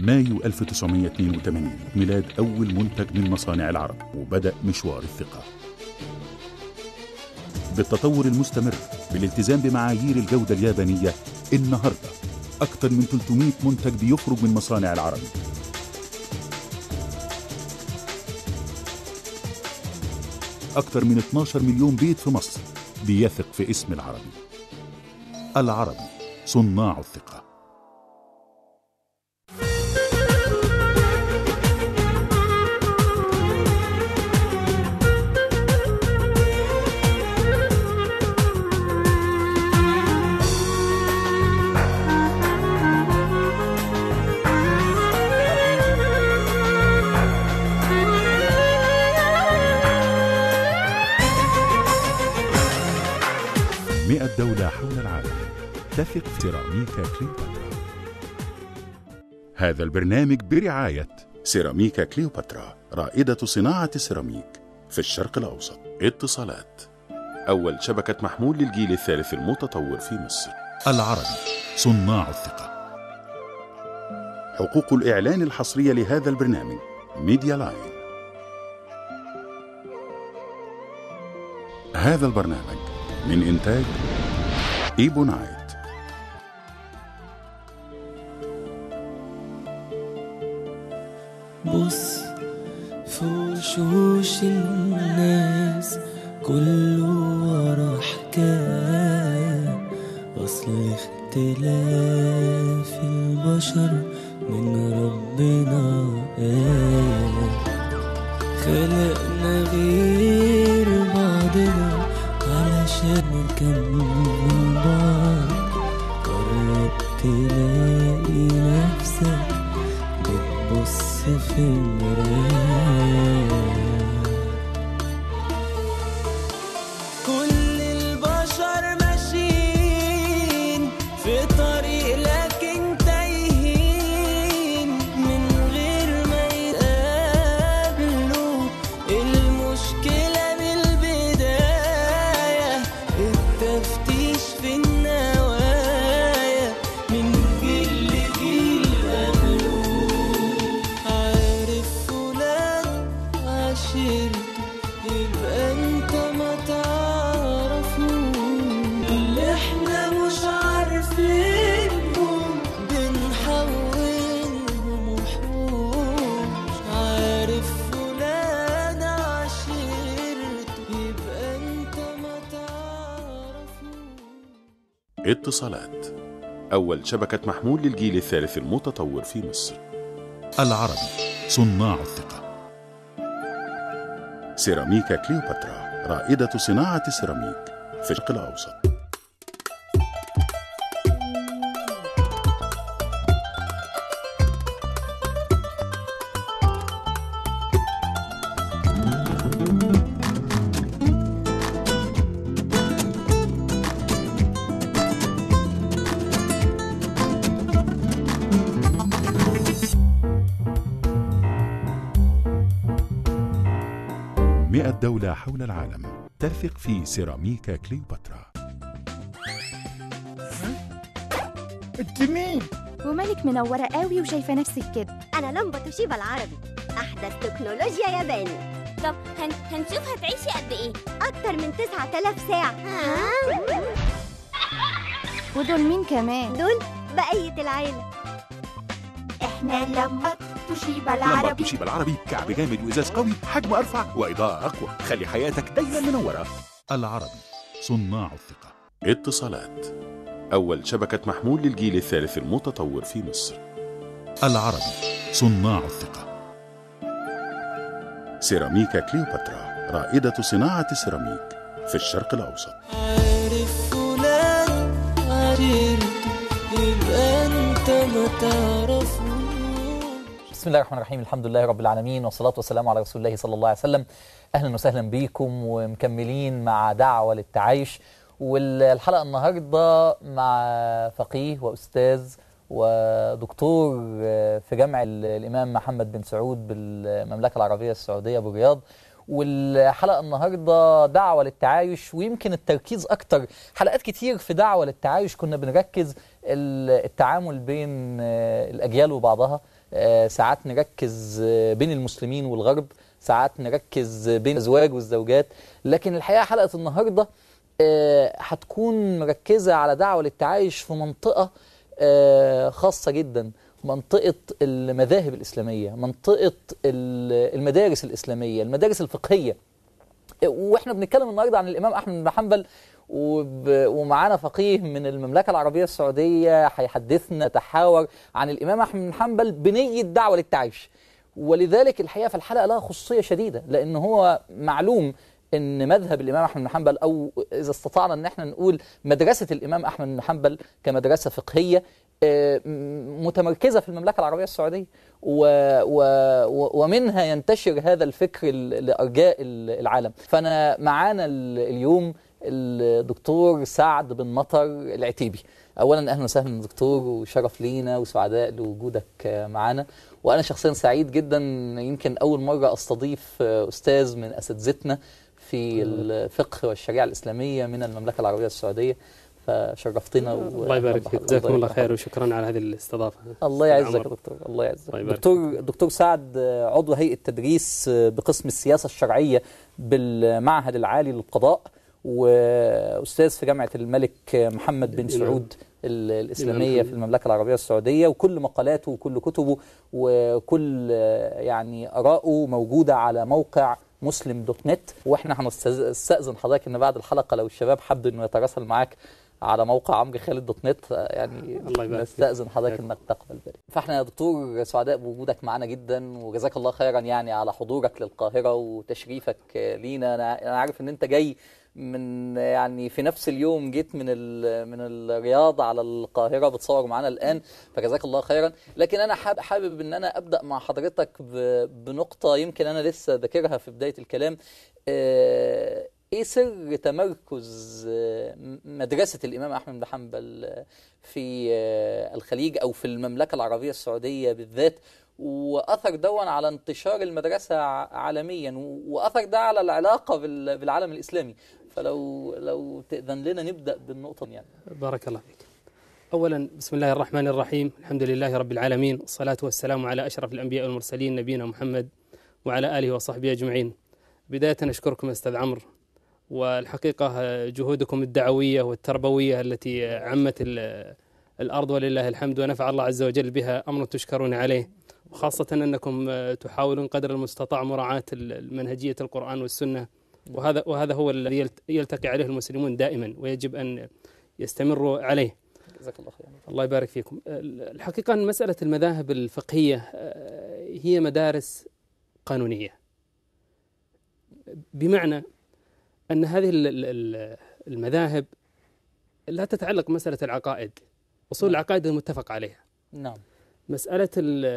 مايو 1982 ميلاد أول منتج من مصانع العرب، وبدأ مشوار الثقة بالتطور المستمر بالالتزام بمعايير الجودة اليابانية. النهاردة أكثر من 300 منتج بيخرج من مصانع العرب. أكثر من 12 مليون بيت في مصر بيثق في اسم العربي. العربي، صناع الثقة. دولة حول العالم تثق في سيراميكا كليوباترا. هذا البرنامج برعاية سيراميكا كليوباترا، رائدة صناعة السيراميك في الشرق الأوسط. اتصالات، أول شبكة محمول للجيل الثالث المتطور في مصر. العربي، صناع الثقة. حقوق الإعلان الحصرية لهذا البرنامج ميديا لاين. هذا البرنامج من إنتاج إيبونايت. بص في وشوش الناس كله ورا حكاية، أصل اختلاف البشر من ربنا آية. خلقنا غير بعضنا علشان نكمل بعض. قرب تلاقي نفسك بتبص في المراية. كل البشر ماشيين في طريق لكن تايهين من غير ما يقابلوا المشكلة. التفتيش في النوايا من جيل لجيل قبله. عارف فلان عشيرته يبقى انت ما تعرفوش. اللي احنا مش عارفينهم بنحولهم وحوش. عارف فلان عشيرته يبقى انت ما تعرفوش. اتصالات، أول شبكة محمول للجيل الثالث المتطور في مصر. العربي، صناع الثقة. سيراميكا كليوباترا، رائدة صناعة السيراميك في الشرق الأوسط. دولة حول العالم تثق في سيراميكا كليوباترا. انت مين؟ ومالك منورة قوي وشايفة نفسك كده؟ أنا لمبة توشيبا العربي، أحدث تكنولوجيا ياباني. طب هنشوف هتعيشي قد إيه؟ أكتر من 9000 ساعة. ودول مين كمان؟ دول بقية العيلة. إحنا لمبة توشيبا لمبة العربي. توشيبا العربي، كعب جامد وإزاز قوي، حجم أرفع وإضاءة أقوى، خلي حياتك دايما منورة. العربي، صناع الثقة. اتصالات، أول شبكة محمول للجيل الثالث المتطور في مصر. العربي، صناع الثقة. سيراميكا كليوباترا، رائدة صناعة السيراميك في الشرق الأوسط. عارف فلان عشيرته يبقى انت ما تعرفوش. بسم الله الرحمن الرحيم، الحمد لله رب العالمين، والصلاة والسلام على رسول الله صلى الله عليه وسلم. أهلا وسهلا بكم ومكملين مع دعوة للتعايش. والحلقة النهاردة مع فقيه وأستاذ ودكتور في جامع الإمام محمد بن سعود بالمملكة العربية السعودية بالرياض. والحلقة النهاردة دعوة للتعايش، ويمكن التركيز أكتر. حلقات كتير في دعوة للتعايش كنا بنركز التعامل بين الأجيال وبعضها، ساعات نركز بين المسلمين والغرب، ساعات نركز بين الأزواج والزوجات. لكن الحقيقة حلقة النهاردة هتكون مركزة على دعوة للتعايش في منطقة خاصة جدا، منطقة المذاهب الإسلامية، منطقة المدارس الإسلامية، المدارس الفقهية. واحنا بنتكلم النهارده عن الإمام أحمد بن حنبل، ومعانا فقيه من المملكة العربية السعودية هيحدثنا تحاور عن الإمام أحمد بن حنبل بنية دعوة للتعايش. ولذلك الحقيقة في الحلقة لها خصوصية شديدة، لأن هو معلوم ان مذهب الامام احمد بن حنبل، او اذا استطعنا ان احنا نقول مدرسه الامام احمد بن حنبل كمدرسه فقهيه متمركزه في المملكه العربيه السعوديه، ومنها ينتشر هذا الفكر لارجاء العالم. فانا معانا اليوم الدكتور سعد بن مطر العتيبي. اولا اهلا وسهلا دكتور، وشرف لينا وسعداء لوجودك معانا. وانا شخصيا سعيد جدا، يمكن اول مره استضيف استاذ من اساتذتنا في الفقه والشريعه الاسلاميه من المملكه العربيه السعوديه، فشرفتنا. الله يبارك فيك، جزاكم الله خير وشكرا على هذه الاستضافه. الله يعزك يا دكتور، الله يعزك. دكتور سعد عضو هيئه تدريس بقسم السياسه الشرعيه بالمعهد العالي للقضاء، واستاذ في جامعه الملك محمد بن سعود الإسلامية في المملكة العربية السعودية، وكل مقالاته وكل كتبه وكل يعني آراءه موجودة على موقع مسلم.net. واحنا هنستأذن حضرتك ان بعد الحلقة لو الشباب حبوا انه يتراسل معاك على موقع عمرو خالد.net يعني نستأذن حضرتك انك تقبل ذلك. فاحنا يا دكتور سعداء بوجودك معنا جدا، وجزاك الله خيرا يعني على حضورك للقاهرة وتشريفك لينا. انا عارف ان انت جاي من يعني في نفس اليوم جيت من الرياض على القاهرة بتصور معنا الآن، فجزاك الله خيرا. لكن أنا حابب أن أنا أبدأ مع حضرتك بنقطة يمكن أنا لسه ذاكرها في بداية الكلام. إيه سر تمركز مدرسة الإمام أحمد بن حنبل في الخليج أو في المملكة العربية السعودية بالذات، وأثر دون على انتشار المدرسة عالميا، وأثر ده على العلاقة بالعالم الإسلامي؟ فلو تأذن لنا نبدأ بالنقطة يعني. بارك الله فيك. أولا بسم الله الرحمن الرحيم، الحمد لله رب العالمين، والصلاة والسلام على أشرف الأنبياء والمرسلين نبينا محمد وعلى آله وصحبه أجمعين. بداية أشكركم أستاذ عمرو، والحقيقة جهودكم الدعوية والتربوية التي عمت الأرض ولله الحمد، ونفع الله عز وجل بها أمر تشكرون عليه، وخاصة أنكم تحاولون قدر المستطاع مراعاة المنهجية القرآن والسنة، وهذا هو الذي يلتقي عليه المسلمون دائما ويجب أن يستمروا عليه. جزاك الله خير. الله يبارك فيكم. الحقيقة أن مسألة المذاهب الفقهية هي مدارس قانونية، بمعنى أن هذه المذاهب لا تتعلق بمسألة العقائد، أصول العقائد المتفق عليها. نعم. مسألة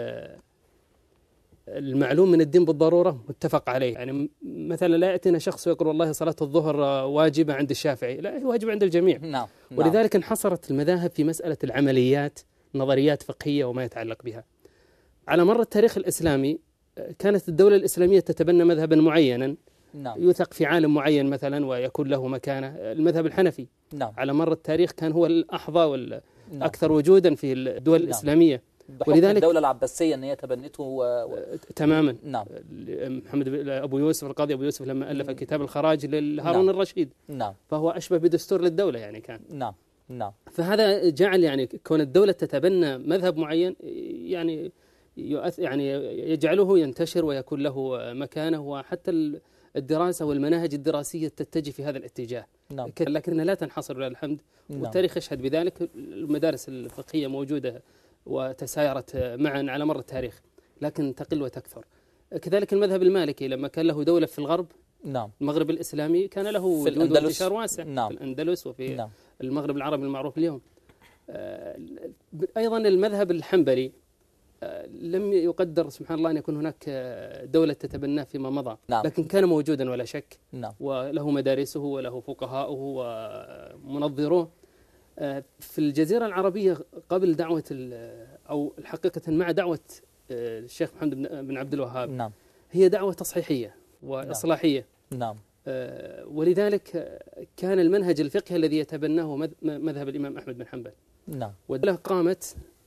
المعلوم من الدين بالضرورة متفق عليه، يعني مثلا لا يأتينا شخص ويقول والله صلاة الظهر واجبة عند الشافعي، لا، هي واجبة عند الجميع. نعم. ولذلك انحصرت المذاهب في مسألة العمليات، نظريات فقهية وما يتعلق بها. على مر التاريخ الإسلامي كانت الدولة الإسلامية تتبنى مذهبا معينا، نعم، يوثق في عالم معين مثلا ويكون له مكانة. المذهب الحنفي نعم، على مر التاريخ كان هو الأحظى والأكثر وجودا في الدول الإسلامية، ولذلك الدولة العباسية أن هي تبنته تماما. نعم. محمد أبو يوسف، القاضي أبو يوسف لما ألف كتاب الخراج لهارون نعم. الرشيد، نعم، فهو أشبه بدستور للدولة يعني كان. نعم، نعم. فهذا جعل يعني كون الدولة تتبنى مذهب معين يعني يجعله ينتشر ويكون له مكانه، وحتى الدراسة والمناهج الدراسية تتجه في هذا الاتجاه. نعم. لكنها لا تنحصر لله الحمد، نعم. والتاريخ يشهد بذلك. المدارس الفقهية موجودة وتسايرت معا على مر التاريخ، لكن تقل وتكثر. كذلك المذهب المالكي لما كان له دولة في الغرب، نعم، المغرب الإسلامي، كان له وجود وانتشار واسع. نعم. في الأندلس وفي نعم. المغرب العربي المعروف اليوم. أيضا المذهب الحنبلي لم يقدر سبحان الله أن يكون هناك دولة تتبناه فيما مضى. نعم. لكن كان موجودا ولا شك. نعم. وله مدارسه وله فقهاؤه ومنظروه. في الجزيرة العربية قبل دعوة أو الحقيقة مع دعوة الشيخ محمد بن عبد الوهاب، نعم، هي دعوة تصحيحية وإصلاحية. نعم. ولذلك كان المنهج الفقهي الذي يتبناه مذهب الإمام أحمد بن حنبل. نعم. والدولة قامت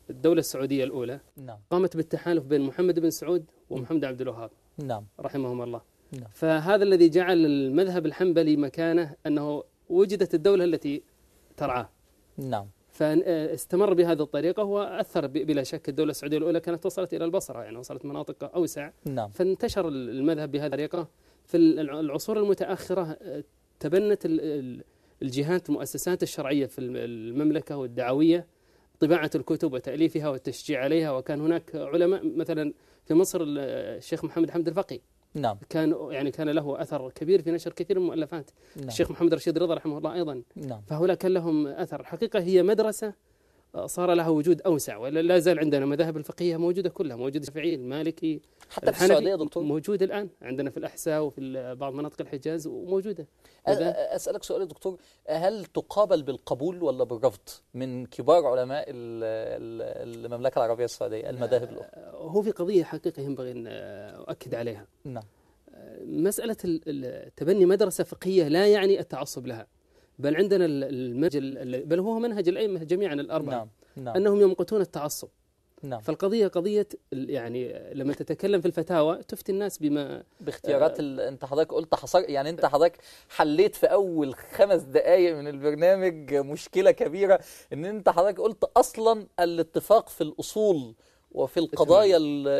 الدولة السعودية الأولى نعم قامت بالتحالف بين محمد بن سعود ومحمد عبد الوهاب نعم رحمهم الله. نعم. فهذا الذي جعل المذهب الحنبلي مكانه أنه وجدت الدولة التي ترعاه، نعم فاستمر بهذه الطريقة وأثر بلا شك. الدولة السعودية الأولى كانت وصلت إلى البصرة، يعني وصلت مناطق أوسع، نعم فانتشر المذهب بهذه الطريقة. في العصور المتأخرة تبنت الجهات المؤسسات الشرعية في المملكة والدعوية طباعة الكتب وتأليفها والتشجيع عليها. وكان هناك علماء مثلا في مصر الشيخ محمد حمد الفقي نعم كان له أثر كبير في نشر كثير من المؤلفات. نعم. الشيخ محمد رشيد رضا رحمه الله أيضا. نعم فهؤلاء كان لهم أثر. حقيقة هي مدرسة صار لها وجود أوسع، ولا زال عندنا مذاهب الفقهية موجودة كلها، موجود الشافعي المالكي حتى في السعودية دكتور موجود الآن عندنا في الأحساء وفي بعض مناطق الحجاز وموجودة. أسألك سؤال دكتور، هل تقابل بالقبول ولا بالرفض من كبار علماء المملكة العربية السعودية المذاهب الأخرى؟ هو في قضية حقيقة ينبغي أن أؤكد عليها. نعم. مسألة تبني مدرسة فقهية لا يعني التعصب لها، بل عندنا بل هو منهج الأئمة جميعا الأربعة. نعم. نعم. أنهم يمقتون التعصب. نعم. فالقضية قضية يعني لما تتكلم في الفتاوى تفتي الناس بما باختيارات انت حضرتك قلت يعني انت حضرتك حليت في اول 5 دقائق من البرنامج مشكلة كبيرة، ان انت حضرتك قلت اصلا الاتفاق في الاصول وفي القضايا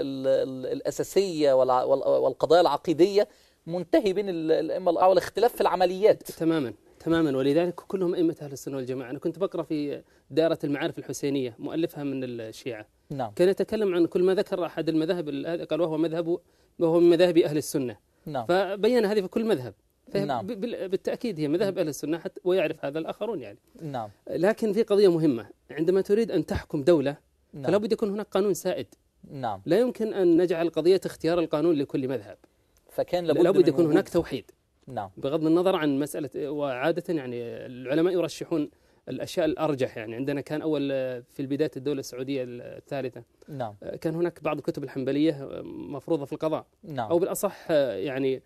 الاساسية والقضايا العقيدية منتهي بين الائمة الاربعة، والاختلاف في العمليات. تماما ولذلك كلهم أئمة أهل السنة والجماعة. أنا كنت بقرأ في دائرة المعارف الحسينية مؤلفها من الشيعة. نعم. كان يتكلم عن كل ما ذكر أحد المذاهب قال وهو من مذاهب أهل السنة. نعم. فبين هذه في كل مذهب. نعم. بالتأكيد هي مذاهب أهل السنة حتى ويعرف هذا الآخرون يعني. نعم. لكن في قضية مهمة، عندما تريد أن تحكم دولة نعم. فلا بد يكون هناك قانون سائد. نعم. لا يمكن أن نجعل قضية اختيار القانون لكل مذهب، فكان لابد يكون هناك توحيد. نعم. بغض النظر عن مسألة. وعادة يعني العلماء يرشحون الأشياء الأرجح. يعني عندنا كان أول في البداية الدولة السعودية الثالثة نعم. كان هناك بعض الكتب الحنبلية مفروضة في القضاء. نعم. أو بالأصح يعني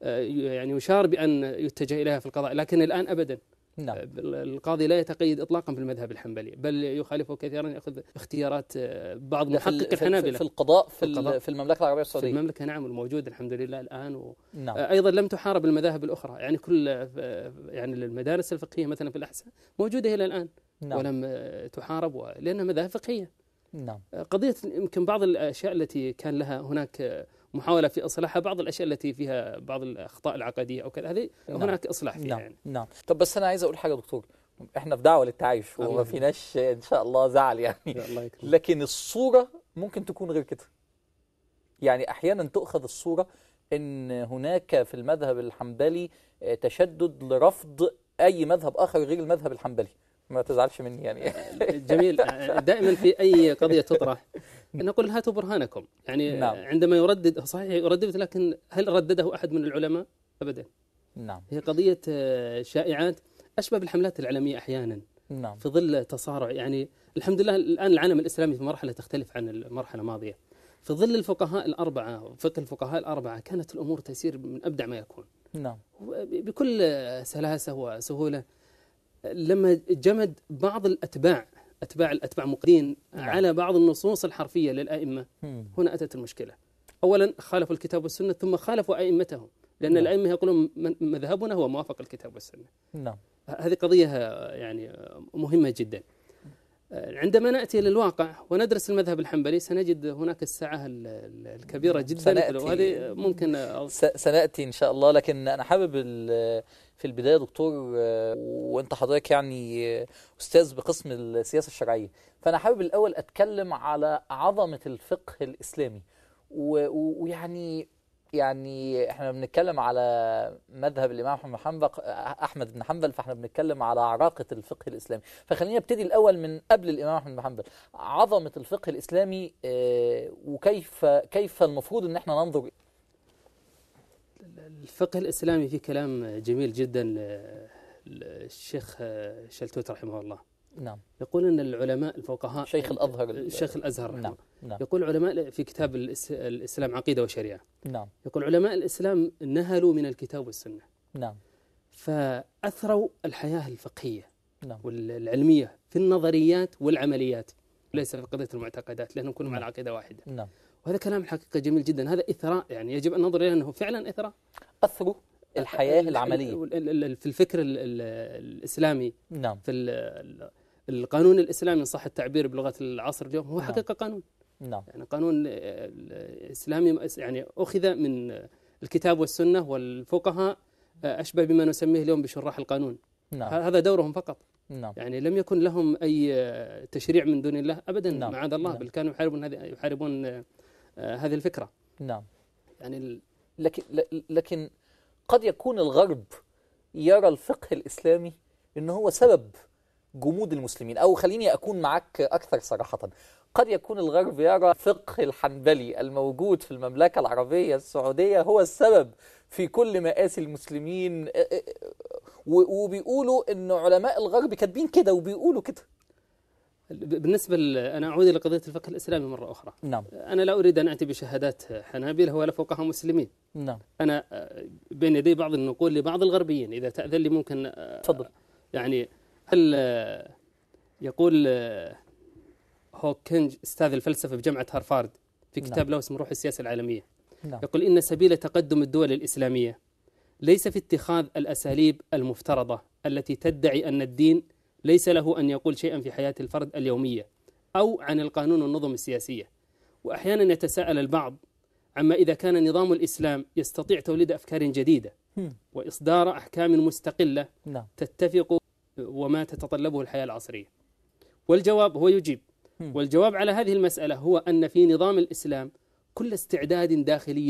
يشار بأن يتجه إليها في القضاء، لكن الآن أبدا. نعم. القاضي لا يتقيد إطلاقا بالمذهب الحنبلي، بل يخالفه كثيرا، يأخذ اختيارات بعض محقق الحنابلة في القضاء في المملكة العربية السعودية. في المملكة نعم، الموجود الحمد لله الآن. نعم. أيضا لم تحارب المذاهب الأخرى، يعني كل يعني المدارس الفقهية مثلا في الأحساء موجودة إلى الآن. نعم. ولم تحارب لأنها مذاهب فقهية. نعم. قضية يمكن بعض الأشياء التي كان لها هناك محاولة في إصلاحها، بعض الأشياء التي فيها بعض الأخطاء العقدية أو كذا، هذه نعم. هناك إصلاح فيها. نعم. يعني. نعم. طب بس أنا عايز أقول حاجة دكتور، إحنا في دعوة للتعايش وما فيناش إن شاء الله زعل يعني، لكن الصورة ممكن تكون غير كده. يعني أحيانا تؤخذ الصورة إن هناك في المذهب الحنبلي تشدد لرفض أي مذهب آخر غير المذهب الحنبلي. ما تزعلش مني يعني. جميل. دائما في أي قضية تطرح نقول هاتوا برهانكم. يعني نعم. عندما يردد، صحيح يردد، لكن هل ردده أحد من العلماء؟ أبدا. نعم. هي قضية شائعات أشبه بالحملات الإعلامية أحيانا. نعم. في ظل تصارع، يعني الحمد لله الآن العالم الإسلامي في مرحلة تختلف عن المرحلة الماضية. في ظل الفقهاء الأربعة، فقه الفقهاء الأربعة، كانت الأمور تسير من أبدع ما يكون. نعم. بكل سلاسة وسهولة. لما جمد بعض الأتباع مقدين نعم. على بعض النصوص الحرفية للأئمة، هنا أتت المشكلة. أولا خالفوا الكتاب والسنة، ثم خالفوا أئمتهم، لأن نعم. الأئمة يقولون مذهبنا هو موافق الكتاب والسنة. نعم. هذه قضية يعني مهمة جدا. عندما نأتي للواقع وندرس المذهب الحنبلي سنجد هناك السعة الكبيرة جدا، وهذه ممكن سنأتي إن شاء الله. لكن أنا حابب في البداية دكتور، وأنت حضرتك يعني أستاذ بقسم السياسة الشرعية، فأنا حابب الأول أتكلم على عظمة الفقه الإسلامي. ويعني احنا بنتكلم على مذهب الإمام أحمد بن حنبل، فاحنا بنتكلم على عراقة الفقه الإسلامي. فخلينا نبتدي الأول من قبل الإمام أحمد بن حنبل، عظمة الفقه الإسلامي، وكيف المفروض ان احنا ننظر. الفقه الإسلامي في كلام جميل جدا للشيخ شلتوت رحمه الله. نعم. يقول أن العلماء الفقهاء، شيخ الأزهر نعم. يقول علماء في كتاب الإسلام عقيدة وشريعة. نعم. يقول علماء الإسلام نهلوا من الكتاب والسنة. نعم. فأثروا الحياة الفقهية نعم. والعلمية في النظريات والعمليات. ليس في قضية المعتقدات، لأنهم كلهم على عقيدة واحدة. نعم. وهذا كلام الحقيقة جميل جدا، هذا إثراء، يعني يجب أن ننظر إليه أنه فعلا إثراء أثروا الحياة العملية في الفكر الإسلامي. نعم. في القانون الإسلامي إن صح التعبير بلغة العصر اليوم هو حقيقة قانون. نعم. يعني قانون إسلامي يعني أخذ من الكتاب والسنة، والفقهاء أشبه بما نسميه اليوم بشراح القانون. نعم. هذا دورهم فقط. نعم. يعني لم يكن لهم أي تشريع من دون الله أبدا. نعم. معاذ الله. نعم. بل كانوا يحاربون هذه الفكرة. نعم. يعني لكن قد يكون الغرب يرى الفقه الإسلامي إنه هو سبب جمود المسلمين، أو خليني أكون معك أكثر صراحة، قد يكون الغرب يرى الفقه الحنبلي الموجود في المملكة العربية السعودية هو السبب في كل مآسي المسلمين، وبيقولوا إن علماء الغرب كاتبين كده وبيقولوا كده. بالنسبة أنا أعود إلى قضية الفقه الإسلامي مرة أخرى. نعم. أنا لا أريد أن أتي بشهادات حنابلة ولا فقهاء مسلمين. نعم. أنا بين يدي بعض النقول لبعض الغربيين، إذا تأذن لي ممكن. تفضل. يعني هل يقول هوكينج أستاذ الفلسفة بجامعة هارفارد في كتاب له اسمه روح السياسة العالمية. نعم. يقول إن سبيل تقدم الدول الإسلامية ليس في اتخاذ الأساليب المفترضة التي تدعي أن الدين ليس له أن يقول شيئا في حياة الفرد اليومية أو عن القانون والنظم السياسية. وأحيانا يتساءل البعض عما إذا كان نظام الإسلام يستطيع توليد أفكار جديدة وإصدار أحكام مستقلة تتفق وما تتطلبه الحياة العصرية. والجواب هو يجيب، والجواب على هذه المسألة هو أن في نظام الإسلام كل استعداد داخلي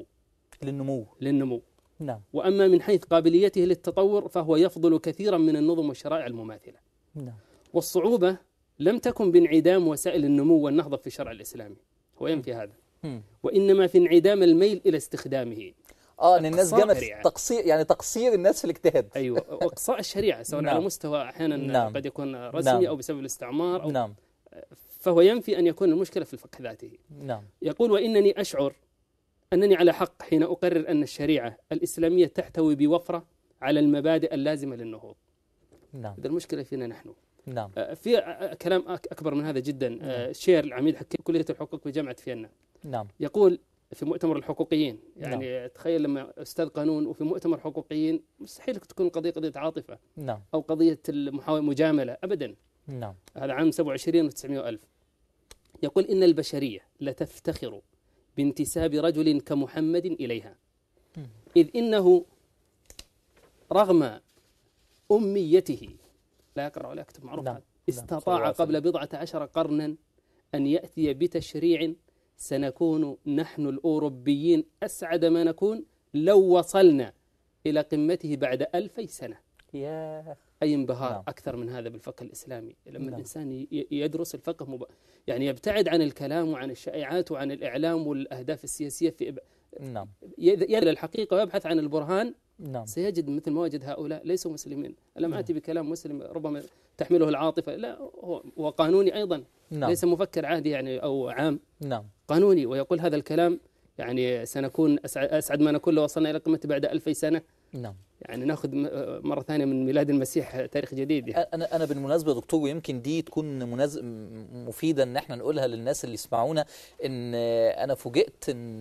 للنمو. نعم. وأما من حيث قابليته للتطور فهو يفضل كثيرا من النظم والشرائع المماثلة. نعم. والصعوبة لم تكن بانعدام وسائل النمو والنهضة في الشرع الإسلامي، هو ينفي هذا، وإنما في انعدام الميل إلى استخدامه. أن الناس جمت تقصير، يعني تقصير الناس في الاجتهاد. أيوة، وإقصاء الشريعة سواء نعم. على مستوى أحيانا نعم. قد يكون رسمي نعم. أو بسبب الاستعمار أو نعم. فهو ينفي أن يكون المشكلة في الفقه ذاته. نعم. يقول وإنني أشعر أنني على حق حين أقرر أن الشريعة الإسلامية تحتوي بوفرة على المبادئ اللازمة للنهوض. نعم. هذا المشكلة فينا نحن. نعم. في كلام أكبر من هذا جدا. شير العميد حكيم كلية الحقوق بجامعة فيينا. نعم. يقول في مؤتمر الحقوقيين، يعني نعم. تخيل لما أستاذ قانون وفي مؤتمر حقوقيين مستحيل تكون قضية عاطفة. نعم. أو قضية مجاملة أبدا. نعم. هذا عام 27 و900 ألف. يقول إن البشرية لتفتخر بانتساب رجل كمحمد إليها، إذ إنه رغم أميته لا يقرأ ولا يكتب، معروف. نعم. استطاع قبل 14 قرنا أن يأتي بتشريع سنكون نحن الأوروبيين أسعد ما نكون لو وصلنا إلى قمته بعد 2000 سنة. أي انبهار نعم. أكثر من هذا بالفقه الإسلامي لما نعم. الإنسان يدرس الفقه يعني يبتعد عن الكلام وعن الشائعات وعن الإعلام والأهداف السياسية في نعم. يدل الحقيقة ويبحث عن البرهان. نعم. سيجد مثل ما وجد هؤلاء ليسوا مسلمين. لم آتي بكلام مسلم ربما تحمله العاطفة، لا، هو قانوني أيضا. نعم. ليس مفكر عادي يعني أو عام. نعم. قانوني، ويقول هذا الكلام يعني سنكون أسعد ما نكون لو وصلنا إلى قمته بعد 2000 سنة. نعم. يعني ناخذ مرة ثانية من ميلاد المسيح تاريخ جديد يعني. أنا بالمناسبة يا دكتور، ويمكن دي تكون مفيدة إن احنا نقولها للناس اللي يسمعونا، إن أنا فوجئت إن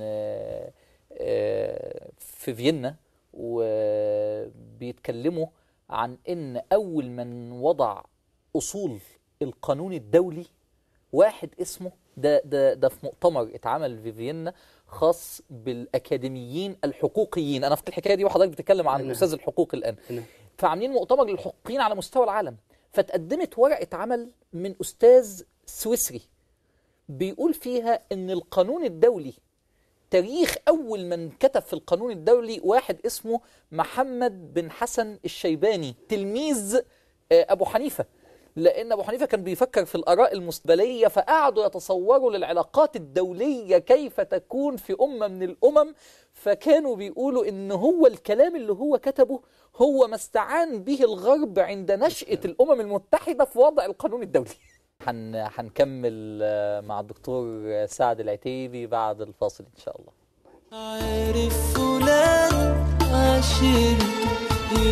في فيينا وبيتكلموا عن إن أول من وضع أصول القانون الدولي واحد اسمه ده في مؤتمر اتعمل في فيينا خاص بالأكاديميين الحقوقيين. أنا في الحكاية دي وحضرتك بتتكلم عن أستاذ الحقوق الآن. فعاملين مؤتمر للحقوقيين على مستوى العالم، فتقدمت ورقة عمل من أستاذ سويسري بيقول فيها إن القانون الدولي تاريخ أول من كتب في القانون الدولي واحد اسمه محمد بن حسن الشيباني، تلميذ أبو حنيفة، لأن أبو حنيفة كان بيفكر في الآراء المستقبلية، فقعدوا يتصوروا للعلاقات الدولية كيف تكون في أمة من الأمم، فكانوا بيقولوا إن هو الكلام اللي هو كتبه هو ما استعان به الغرب عند نشأة الأمم المتحدة في وضع القانون الدولي. هنكمل مع الدكتور سعد العتيبي بعد الفاصل إن شاء الله. عارف فلان عشيرته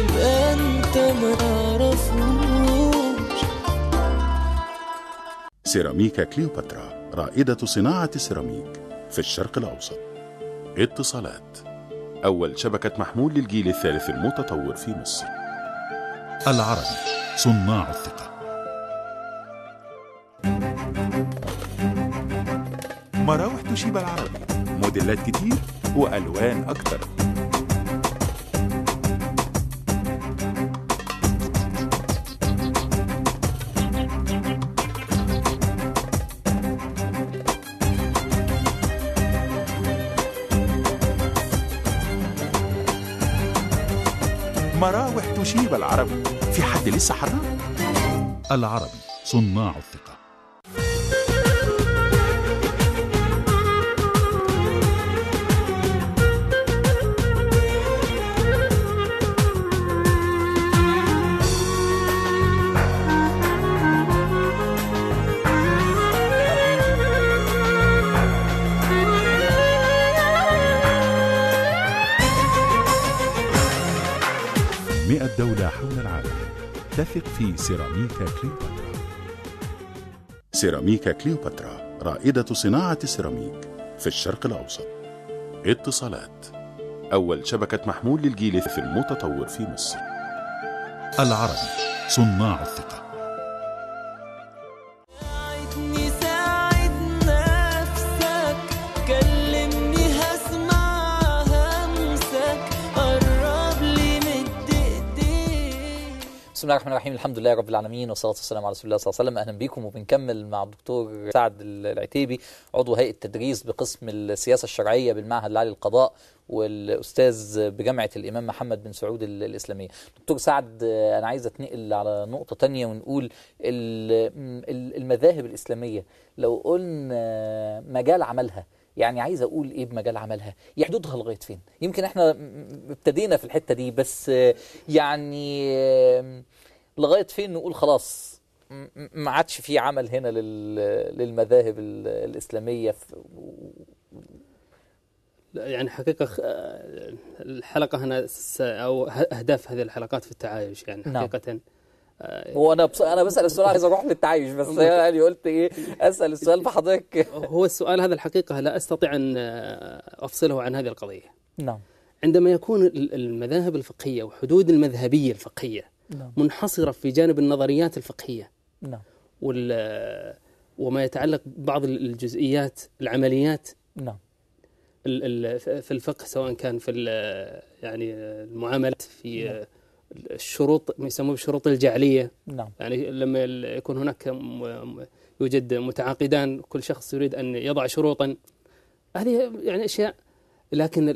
يبقى أنت ما تعرفوش. سيراميكا كليوباترا رائدة صناعة السيراميك في الشرق الأوسط. اتصالات، أول شبكة محمول للجيل الثالث المتطور في مصر. العربي، صناع الثقة. مراوح توشيبا العربي، موديلات كتير وألوان أكتر. مراوح توشيبا العربي، في حد لسه حرام؟ العربي، صناع الثقة. دولة حول العالم تثق في سيراميكا كليوباترا. سيراميكا كليوباترا رائدة صناعة السيراميك في الشرق الأوسط. اتصالات، أول شبكة محمول للجيل الثالث المتطور في مصر. العربي، صناع الثقة. ساعدني ساعد نفسك، كلمني هسمع همسك، قرب لي مد ايديك. بسم الله الرحمن الرحيم، الحمد لله رب العالمين، والصلاة والسلام على رسول الله صلى الله عليه وسلم. أهلا بكم، وبنكمل مع الدكتور سعد العتيبي، عضو هيئة التدريس بقسم السياسة الشرعية بالمعهد العالي للقضاء، والأستاذ بجامعة الإمام محمد بن سعود الإسلامية. دكتور سعد، أنا عايز أتنقل على نقطة تانية ونقول المذاهب الإسلامية لو قلنا مجال عملها، يعني عايز أقول إيه بمجال عملها؟ حدودها لغاية فين؟ يمكن إحنا ابتدينا في الحتة دي، بس يعني لغاية فين نقول خلاص ما عادش في عمل هنا للمذاهب الإسلامية؟ يعني حقيقة الحلقة هنا أو أهداف هذه الحلقات في التعايش، يعني حقيقة هو أنا بسأل السؤال، عايز أروح للتعايش، بس يعني قلت إيه أسأل السؤال فحضرتك. هو السؤال هذا الحقيقة لا أستطيع أن أفصله عن هذه القضية. نعم. عندما يكون المذاهب الفقهية وحدود المذهبية الفقهية منحصرة في جانب النظريات الفقهية، نعم، وما يتعلق ببعض الجزئيات العمليات، نعم، في الفقه، سواء كان في يعني المعاملات، في الشروط ما يسموه بالشروط الجعلية. نعم. يعني لما يكون هناك يوجد متعاقدان، كل شخص يريد أن يضع شروطا، هذه يعني أشياء، لكن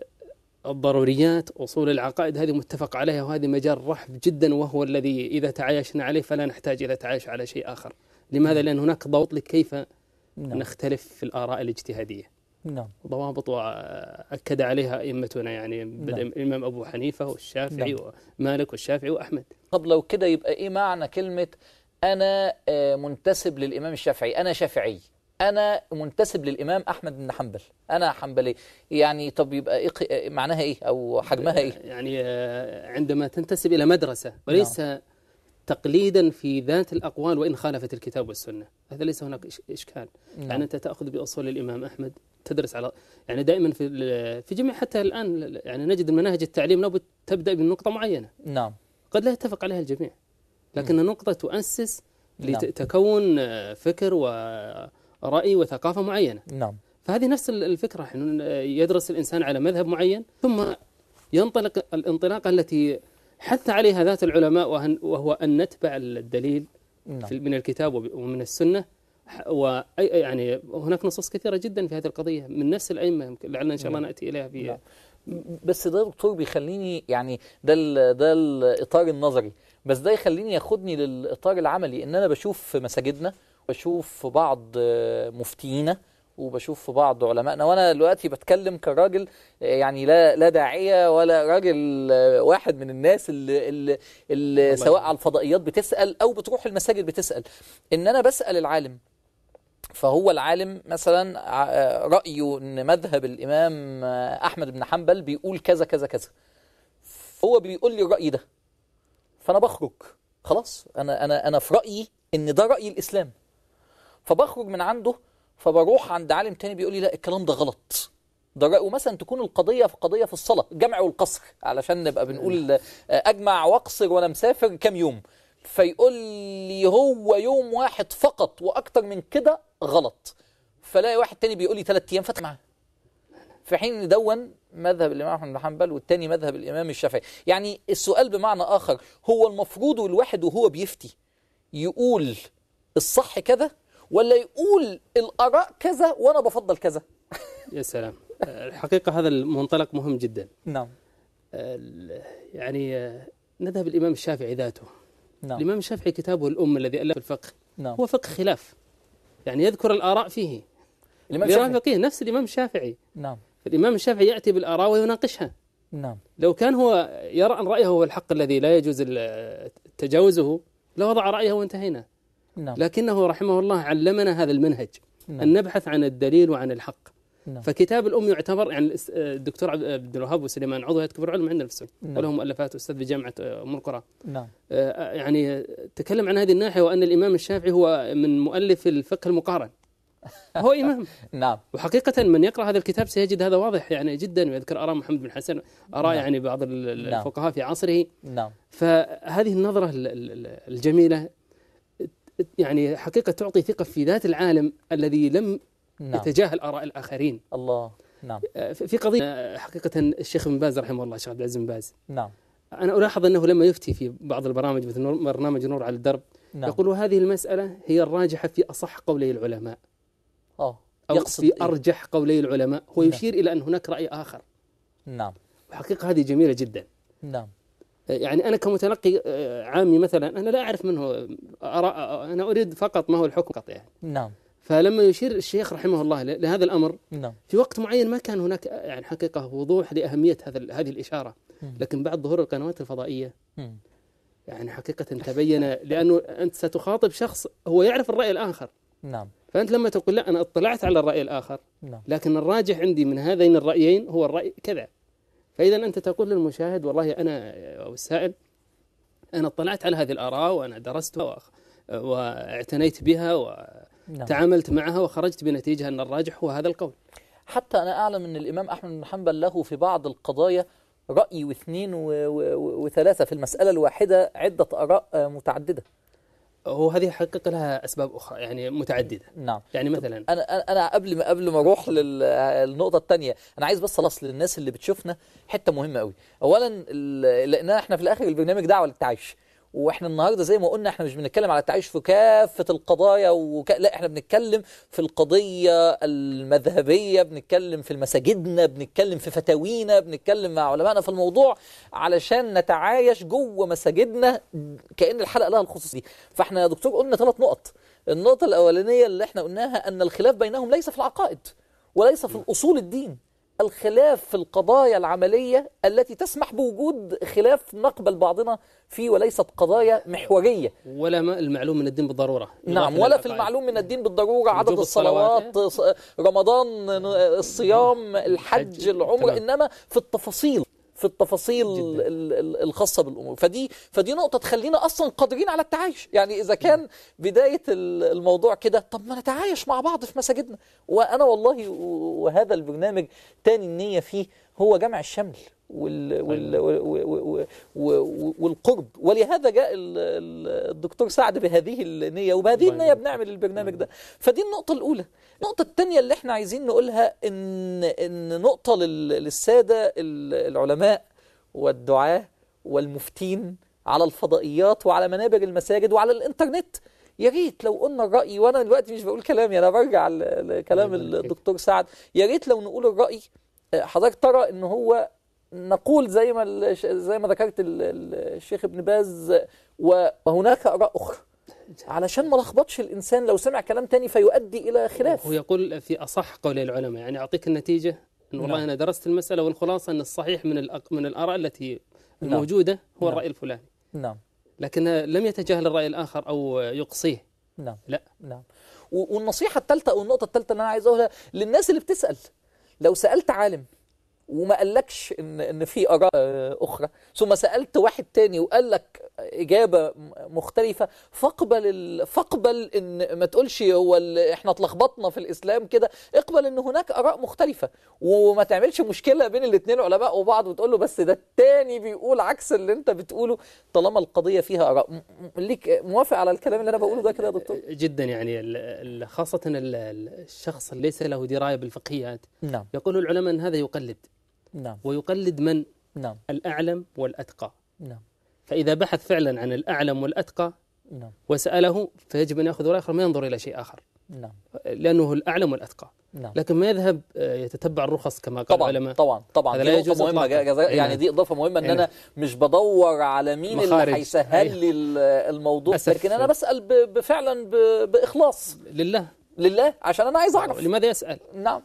الضروريات، أصول العقائد، هذه متفق عليها، وهذه مجال رحب جدا، وهو الذي إذا تعايشنا عليه فلا نحتاج إلى تعايش على شيء آخر. لماذا؟ لأن هناك ضوابط لكيف نختلف في الآراء الاجتهادية. نعم. ضوابط وأكد عليها أئمتنا، يعني بدأ الإمام أبو حنيفة والشافعي ومالك والشافعي وأحمد. طب لو كده يبقى إيه معنى كلمة أنا منتسب للإمام الشافعي، أنا شافعي، أنا منتسب للإمام أحمد بن حنبل، أنا حنبلي؟ يعني طب يبقى إيه معناها إيه أو حجمها إيه؟ يعني عندما تنتسب إلى مدرسة وليس تقليدا في ذات الأقوال وإن خالفت الكتاب والسنة، هذا ليس هناك إشكال. يعني أنت تأخذ بأصول الإمام أحمد، تدرس على، يعني دائما في جميع، حتى الآن يعني نجد المناهج التعليم لابد تبدأ بنقطة معينة. نعم. قد لا يتفق عليها الجميع، لكن النقطة تؤسس لتكون فكر ورأي وثقافة معينة. نعم. فهذه نفس الفكرة، يدرس الإنسان على مذهب معين، ثم ينطلق الانطلاقة التي حث عليها ذات العلماء، وهو أن نتبع الدليل من الكتاب ومن السنة. ويعني هناك نصوص كثيرة جدا في هذه القضية من نفس الأئمة، لعلنا إن شاء الله نأتي إليها في. بس ده دكتور بيخليني، يعني ده الإطار النظري، بس ده يخليني ياخدني للإطار العملي، إن أنا بشوف في مساجدنا، بشوف في بعض مفتينا، وبشوف في بعض علمائنا، وانا دلوقتي بتكلم كراجل، يعني لا داعيه ولا راجل، واحد من الناس اللي سواء على الفضائيات بتسال او بتروح المساجد بتسال، ان انا بسال العالم، فهو العالم مثلا رايه ان مذهب الامام احمد بن حنبل بيقول كذا كذا كذا، هو بيقول لي الراي ده، فانا بخرج خلاص، انا في رايي ان ده راي الاسلام، فبخرج من عنده فبروح عند عالم تاني بيقول لي لا الكلام ده غلط، ده رأي. ومثلا تكون القضية في قضية في الصلاة، جمع والقصر، علشان نبقى بنقول أجمع وأقصر وأنا مسافر كام يوم، فيقول لي هو يوم واحد فقط وأكتر من كده غلط، فلاقي واحد تاني بيقول لي 3 أيام فات معاه، في حين ان دون مذهب الامام احمد بن حنبل والتاني مذهب الامام الشافعي. يعني السؤال بمعنى اخر، هو المفروض الواحد وهو بيفتي يقول الصح كذا ولا يقول الاراء كذا وانا بفضل كذا؟ يا سلام، الحقيقة هذا المنطلق مهم جدا. نعم. يعني نذهب الإمام الشافعي ذاته. نعم. الإمام الشافعي كتابه الأم الذي ألف الفقه نعم. هو فقه خلاف، يعني يذكر الآراء فيه. الإمام الشافعي فقيه نفس الإمام الشافعي. نعم. الإمام الشافعي يأتي بالآراء ويناقشها. نعم. لو كان هو يرى أن رأيه هو الحق الذي لا يجوز تجاوزه لوضع رأيه وانتهينا. نعم. لكنه رحمه الله علمنا هذا المنهج، نعم. أن نبحث عن الدليل وعن الحق. نعم. فكتاب الأم يعتبر، يعني الدكتور عبد الوهاب وسليمان عضو هيئة كبار العلماء عندنا في السعودية، نعم. ولهم مؤلفات، أستاذ بجامعة أم القرى. نعم. يعني تكلم عن هذه الناحية، وأن الإمام الشافعي هو من مؤلف الفقه المقارن، هو إمام. نعم. وحقيقة من يقرأ هذا الكتاب سيجد هذا واضح يعني جدا، ويذكر آراء محمد بن حسن، آراء نعم. يعني بعض الفقهاء في عصره. نعم. فهذه النظرة الجميلة يعني حقيقة تعطي ثقة في ذات العالم الذي لم نعم. يتجاهل آراء الآخرين. الله. نعم. في قضية حقيقة الشيخ بن باز رحمه الله، الشيخ عبد العزيز بن باز، نعم. أنا ألاحظ أنه لما يفتي في بعض البرامج مثل برنامج نور على الدرب، نعم. يقول هذه المسألة هي الراجحة في أصح قولي العلماء، أو يقصد في أرجح قولي العلماء، هو نعم. يشير إلى أن هناك رأي آخر. نعم. وحقيقة هذه جميلة جدا. نعم. يعني أنا كمتلقي عامي مثلا أنا لا أعرف منه آراء، أنا أريد فقط ما هو الحكم قط يعني. نعم. فلما يشير الشيخ رحمه الله لهذا الأمر نعم. في وقت معين ما كان هناك يعني حقيقة وضوح لأهمية هذه الإشارة، لكن بعد ظهور القنوات الفضائية يعني حقيقة تبين، لأنه أنت ستخاطب شخص هو يعرف الرأي الآخر. نعم. فأنت لما تقول لا أنا اطلعت على الرأي الآخر، نعم. لكن الراجح عندي من هذين الرأيين هو الرأي كذا، فإذا أنت تقول للمشاهد والله أنا أو السائل أنا اطلعت على هذه الآراء وأنا درستها واعتنيت بها وتعاملت معها وخرجت بنتيجة أن الراجح هو هذا القول. حتى أنا أعلم أن الإمام أحمد بن حنبل له في بعض القضايا رأي واثنين وثلاثة، في المسألة الواحدة عدة آراء متعددة. هو هذه حقيقة لها أسباب أخرى يعني متعددة. نعم. يعني مثلا أنا قبل ما أروح للنقطة الثانية، أنا عايز بس أصل للناس اللي بتشوفنا حتة مهمة قوي. أولا لأن إحنا في الآخر البرنامج دعوة للتعايش، واحنا النهارده زي ما قلنا احنا مش بنتكلم على التعايش في كافة القضايا لا، احنا بنتكلم في القضية المذهبية، بنتكلم في مساجدنا، بنتكلم في فتاوينا، بنتكلم مع علمائنا في الموضوع علشان نتعايش جوه مساجدنا، كأن الحلقة لها الخصوص دي. فاحنا يا دكتور قلنا 3 نقط. النقطة الأولانية اللي احنا قلناها أن الخلاف بينهم ليس في العقائد وليس في الأصول الدين، الخلاف في القضايا العملية التي تسمح بوجود خلاف نقبل بعضنا فيه، وليست قضايا محورية. ولا المعلوم من الدين بالضرورة. نعم. ولا في المعلوم من الدين بالضرورة عدد الصلوات، رمضان، الصيام، الحج، العمر، إنما في التفاصيل الخاصة بالأمور. فدي نقطة تخلينا أصلا قادرين على التعايش. يعني إذا كان بداية الموضوع كده، طب ما نتعايش مع بعض في مساجدنا. وأنا والله وهذا البرنامج تاني النية فيه هو جمع الشمل والقرب، ولهذا جاء الدكتور سعد بهذه النية، وبهذه النية بنعمل البرنامج ده. فدي النقطة الأولى. النقطة الثانية اللي احنا عايزين نقولها إن نقطة للسادة العلماء والدعاة والمفتين على الفضائيات وعلى منابر المساجد وعلى الإنترنت، يا ريت لو قلنا الرأي، وأنا دلوقتي مش بقول كلامي، أنا برجع لكلام الدكتور سعد، يا ريت لو نقول الرأي. حضرتك ترى إن هو نقول زي ما ذكرت الشيخ ابن باز، وهناك آراء أخرى، علشان ما لخبطش الإنسان لو سمع كلام تاني فيؤدي إلى خلاف. هو يقول في أصح قولي العلماء، يعني أعطيك النتيجة إن والله أنا درست المسألة والخلاصة أن الصحيح من الآراء التي الموجودة هو الرأي الفلاني. نعم. لكن لم يتجاهل الرأي الآخر أو يقصيه. نعم. لا. نعم. والنصيحة الثالثة أو النقطة الثالثة اللي أنا عايز أقولها للناس اللي بتسأل، لو سألت عالم وما قالكش إن في آراء أخرى، ثم سألت واحد تاني وقال لك إجابة مختلفة، فاقبل إن ما تقولش هو إحنا اتلخبطنا في الإسلام كده، اقبل إن هناك آراء مختلفة، وما تعملش مشكلة بين الاثنين علماء وبعض وتقول له بس ده التاني بيقول عكس اللي أنت بتقوله، طالما القضية فيها آراء. ليك موافق على الكلام اللي أنا بقوله ده كده يا دكتور؟ جدا، يعني خاصة الشخص اللي ليس له دراية بالفقهيات، نعم. يقول العلماء أن هذا يقلد. نعم. ويقلد من؟ نعم. الأعلم والأتقى. نعم. فإذا بحث فعلا عن الأعلم والأتقى نعم. وسأله، فيجب أن يأخذ رأي آخر، ما ينظر إلى شيء آخر. نعم. لأنه الأعلم والأتقى. نعم. لكن ما يذهب يتتبع الرخص كما قال العلماء. طبعا هذا لا يجوز مهمة يعني دي إضافة مهمة إن أنا مش بدور على مين اللي هيسهل لي الموضوع، لكن أنا بسأل فعلا بإخلاص لله عشان أنا عايز أعرف لماذا يسأل. نعم.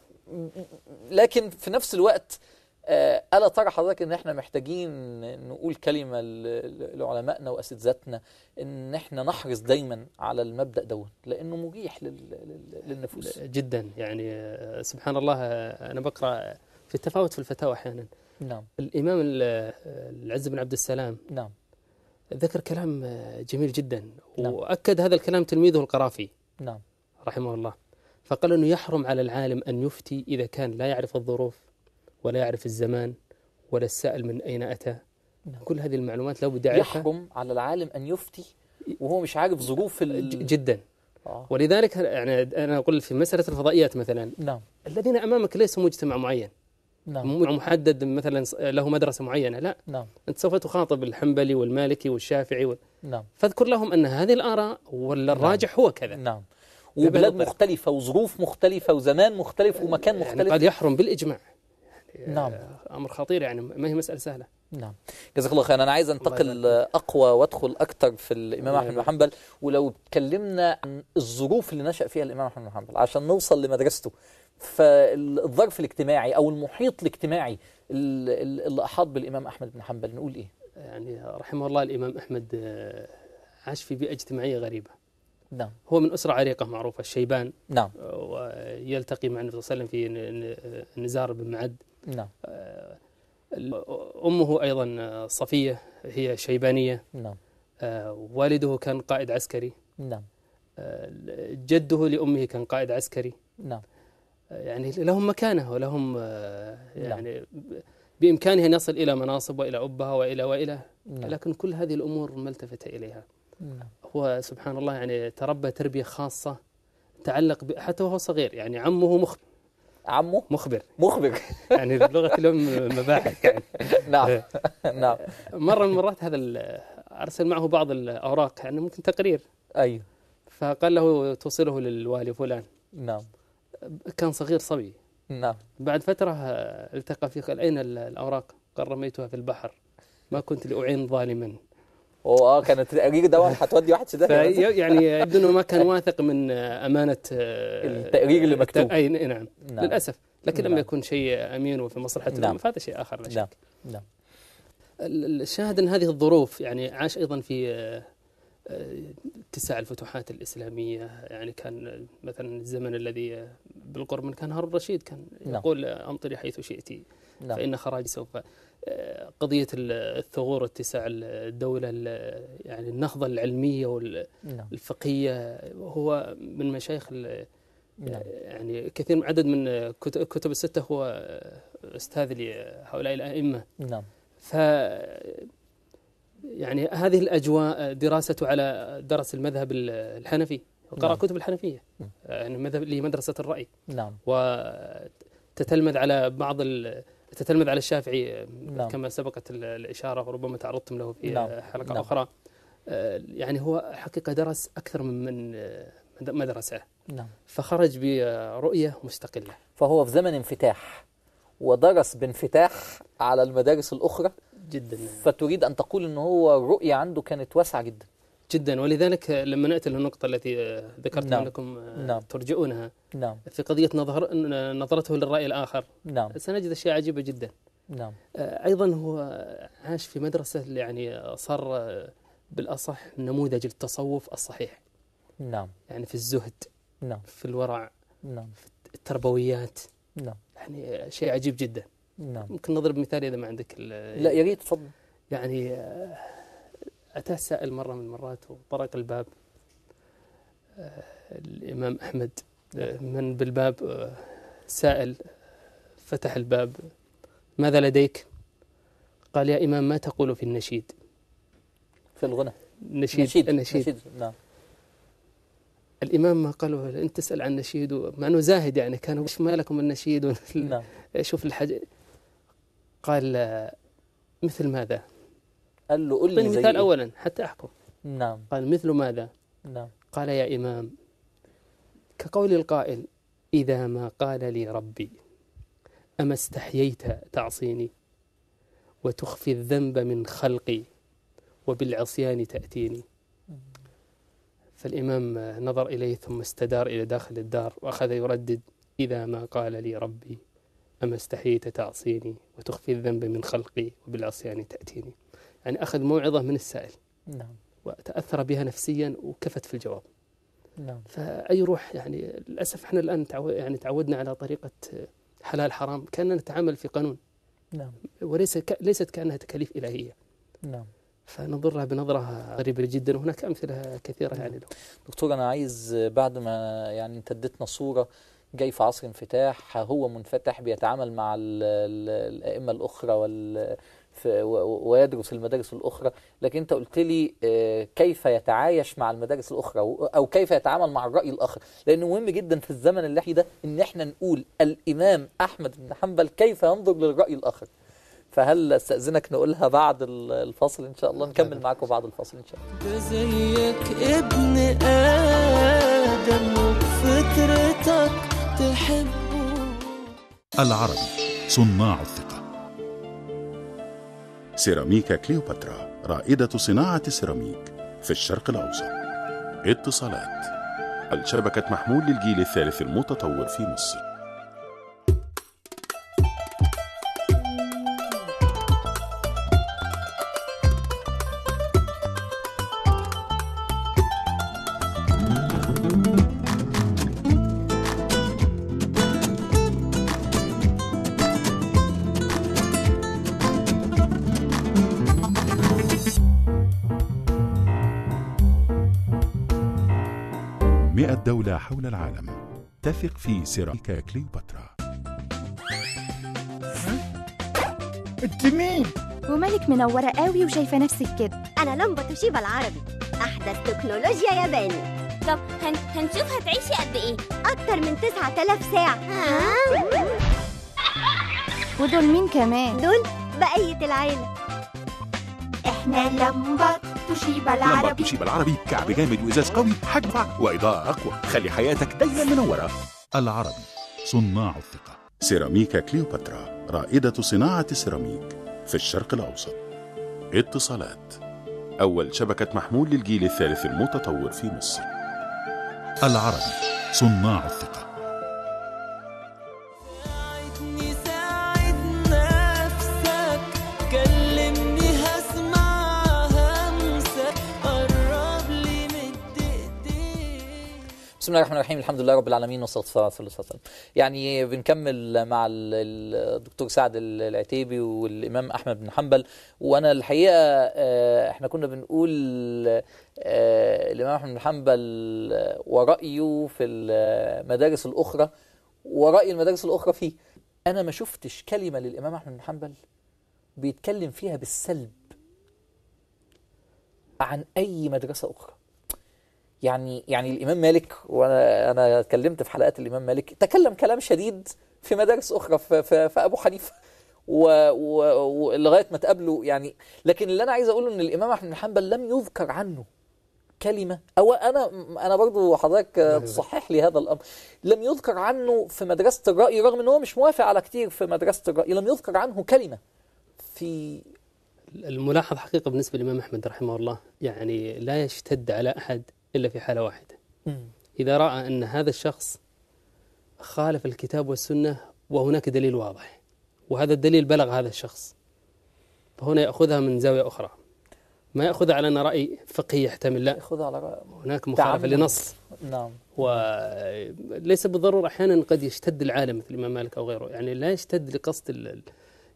لكن في نفس الوقت ألا ترى حضرتك إن إحنا محتاجين نقول كلمة لعلمائنا وأساتذتنا إن إحنا نحرص دايما على المبدأ ده لأنه مريح للنفوس جدا. يعني سبحان الله، أنا بقرأ في التفاوت في الفتاوى أحيانا. نعم. الإمام العز بن عبد السلام نعم ذكر كلام جميل جدا. نعم. وأكد هذا الكلام تلميذه القرافي نعم رحمه الله، فقال أنه يحرم على العالم أن يفتي إذا كان لا يعرف الظروف ولا يعرف الزمان ولا السائل من أين أتى. نعم. كل هذه المعلومات لابد يعرفها. يحرم على العالم أن يفتي وهو مش عارف ظروف جدا. ولذلك يعني أنا أقول في مسألة الفضائيات مثلا، نعم. الذين أمامك ليسوا مجتمع معين، نعم. مجتمع محدد مثلا له مدرسة معينة، لا. نعم. أنت سوف تخاطب الحنبلي والمالكي والشافعي نعم. فاذكر لهم أن هذه الآراء ولا الراجح هو كذا. نعم. وبلاد مختلفة وظروف مختلفة وزمان مختلف ومكان مختلف، يعني قد يحرم بالإجماع. نعم. أمر خطير، يعني ما هي مسألة سهلة. نعم. جزاك الله خير. أنا عايز أنتقل أقوى وأدخل أكثر في الإمام أحمد بن حنبل، ولو تكلمنا عن الظروف اللي نشأ فيها الإمام أحمد بن حنبل عشان نوصل لمدرسته، فالظرف الاجتماعي أو المحيط الاجتماعي اللي أحاط بالإمام أحمد بن حنبل نقول إيه؟ يعني رحمه الله الإمام أحمد عاش في بيئة اجتماعية غريبة. نعم. هو من أسرة عريقة معروفة، الشيبان. نعم. ويلتقي مع النبي صلى الله عليه وسلم في نزار بن معد. نعم. أمه أيضا صفية هي شيبانية. نعم. والده كان قائد عسكري. نعم. جده لأمه كان قائد عسكري. نعم. يعني لهم مكانة ولهم يعني بإمكانه أن يصل إلى مناصب وإلى أبها وإلى نعم. لكن كل هذه الأمور ما التفت إليها. نعم. هو سبحان الله يعني تربى تربية خاصة تعلق حتى وهو صغير. يعني عمه مخبر يعني بلغة الأم مباحث يعني. نعم. نعم. مرة من المرات هذا أرسل معه بعض الأوراق، يعني ممكن تقرير. أيوه. فقال له توصله للوالي فلان. نعم. كان صغير صبي. نعم. بعد فترة التقى فيه، قال أين الأوراق؟ قال رميتها في البحر، ما كنت لأعين ظالما. كانت التقرير ده هتودي واحد سداح يعني يبدو انه ما كان واثق من امانه التقرير اللي مكتوب. اي نعم. للاسف. لكن لما يكون شيء امين وفي مصلحه الامه فهذا شيء اخر لا شك. نعم. الشاهد ان هذه الظروف يعني عاش ايضا في اتساع الفتوحات الاسلاميه. يعني كان مثلا الزمن الذي بالقرب من كان هارون الرشيد كان يقول امطري حيث شئت فان خراجي سوف. قضية الثغور، اتساع الدولة، يعني النهضة العلمية والفقهية. هو من مشايخ يعني كثير عدد من كتب الستة هو أستاذ لهؤلاء الأئمة. نعم. يعني هذه الأجواء، دراسته على درس المذهب الحنفي، قرأ كتب الحنفية، يعني مذهب لمدرسة الرأي. نعم. وتتلمذ على تتلمذ على الشافعي. نعم. كما سبقت الإشارة وربما تعرضتم له في نعم. حلقة نعم. أخرى. يعني هو حقيقة درس أكثر من مدرسة. نعم. فخرج برؤية مستقلة. فهو في زمن انفتاح ودرس بانفتاح على المدارس الأخرى جدا. فتريد أن تقول أنه هو الرؤية عنده كانت واسعة جدا جدا. ولذلك لما نأتي للنقطة التي ذكرت نعم. لكم نعم. ترجعونها نعم. في قضية نظرته للرأي الآخر. نعم. سنجد أشياء عجيبة جدا. نعم. أيضا هو عاش في مدرسة يعني صار بالأصح نموذج التصوف الصحيح. نعم. يعني في الزهد. نعم. في الورع. نعم. في التربويات. نعم. يعني شيء عجيب جدا. نعم. ممكن نضرب مثال إذا ما عندك. لا يا ريت تفضل. يعني أتاه سائل مرة من المرات وطرق الباب. الإمام أحمد من بالباب سائل، فتح الباب: ماذا لديك؟ قال: يا إمام، ما تقول في النشيد؟ في الغنى. النشيد. نعم. الإمام ما قالوا أنت تسأل عن النشيد، مع أنه زاهد يعني، كان وش ما لكم النشيد؟ نعم. شوف الحاجة. قال: مثل ماذا؟ قال له قل لي زي مثال إيه؟ أولا حتى أحكم. نعم. قال: مثل ماذا؟ نعم. قال: يا إمام، كقول القائل: إذا ما قال لي ربي أما استحييت تعصيني وتخفي الذنب من خلقي وبالعصيان تأتيني. فالإمام نظر إليه ثم استدار إلى داخل الدار وأخذ يردد: إذا ما قال لي ربي أما استحييت تعصيني وتخفي الذنب من خلقي وبالعصيان تأتيني. يعني أخذ موعظة من السائل. نعم. وتأثر بها نفسيا وكفت في الجواب. نعم. فأي روح يعني، للأسف احنا الآن تعودنا على طريقة حلال حرام، كأننا نتعامل في قانون. نعم. ليست كأنها تكاليف إلهية. نعم. فنظرها بنظرة غريبة جدا، وهناك أمثلة كثيرة يعني. دكتور، أنا عايز بعد ما يعني أنت اديتنا صورة جاي في عصر انفتاح، هو منفتح بيتعامل مع الأئمة الأخرى ويدرس المدارس الأخرى، لكن أنت قلت لي كيف يتعايش مع المدارس الأخرى أو كيف يتعامل مع الرأي الآخر، لأنه مهم جدا في الزمن اللي احنا ده إن احنا نقول الإمام أحمد بن حنبل كيف ينظر للرأي الآخر. فهل استأذنك نقولها بعد الفاصل إن شاء الله؟ نكمل معكم بعد الفاصل إن شاء الله. ده زيك ابن آدم وبفطرتك تحبه. العربي صناع الثقة. سيراميكا كليوباترا رائدة صناعة السيراميك في الشرق الأوسط. اتصالات الشبكة محمول للجيل الثالث المتطور في مصر. دولة حول العالم تثق في سيراميكا كليوباترا. انت مين؟ ومالك منورة قوي وشايفة نفسك كده؟ أنا لمبة توشيبا العربي، أحدث تكنولوجيا ياباني. طب هنشوف هتعيشي قد ايه؟ أكتر من 9000 ساعة. ودول مين كمان؟ دول بقية العيلة. احنا لمبة توشيبا لمبة العربي. توشيبا العربي، كعب جامد وإزاز قوي، حجم وإضاءة أقوى، خلي حياتك دايما منورة. العربي صناع الثقة. سيراميكا كليوباترا رائدة صناعة السيراميك في الشرق الأوسط. اتصالات أول شبكة محمول للجيل الثالث المتطور في مصر. العربي صناع الثقة. ساعدني ساعد نفسك، كلمني هسمع همسك، قرب لي مد ايديك. بسم الله الرحمن الرحيم، الحمد لله رب العالمين والصلاة والسلام على رسول الله صلى الله عليه وسلم. يعني بنكمل مع الدكتور سعد العتيبي والإمام أحمد بن حنبل. وأنا الحقيقة احنا كنا بنقول الإمام أحمد بن حنبل ورأيه في المدارس الأخرى ورأي المدارس الأخرى فيه. أنا ما شفتش كلمة للإمام أحمد بن حنبل بيتكلم فيها بالسلب عن أي مدرسة أخرى. يعني الإمام مالك، وأنا اتكلمت في حلقات الإمام مالك، تكلم كلام شديد في مدارس أخرى في أبو حنيفة ولغاية ما تقابله يعني. لكن اللي أنا عايز أقوله إن الإمام أحمد بن حنبل لم يذكر عنه كلمة، أو أنا برضو حضرتك تصحح لي هذا الأمر، لم يذكر عنه في مدرسة الرأي، رغم أنه مش موافق على كتير في مدرسة الرأي، لم يذكر عنه كلمة في الملاحظ. حقيقة بالنسبة للإمام أحمد رحمه الله، يعني لا يشتد على أحد إلا في حالة واحدة، إذا رأى أن هذا الشخص خالف الكتاب والسنة وهناك دليل واضح، وهذا الدليل بلغ هذا الشخص، فهنا يأخذها من زاوية أخرى، ما يأخذها على أن رأي فقهي يحتمل، لا، يأخذها على رأي هناك مخالفة لنص. نعم. وليس بالضرورة، أحيانا قد يشتد العالم مثل الإمام مالك أو غيره، يعني لا يشتد لقصد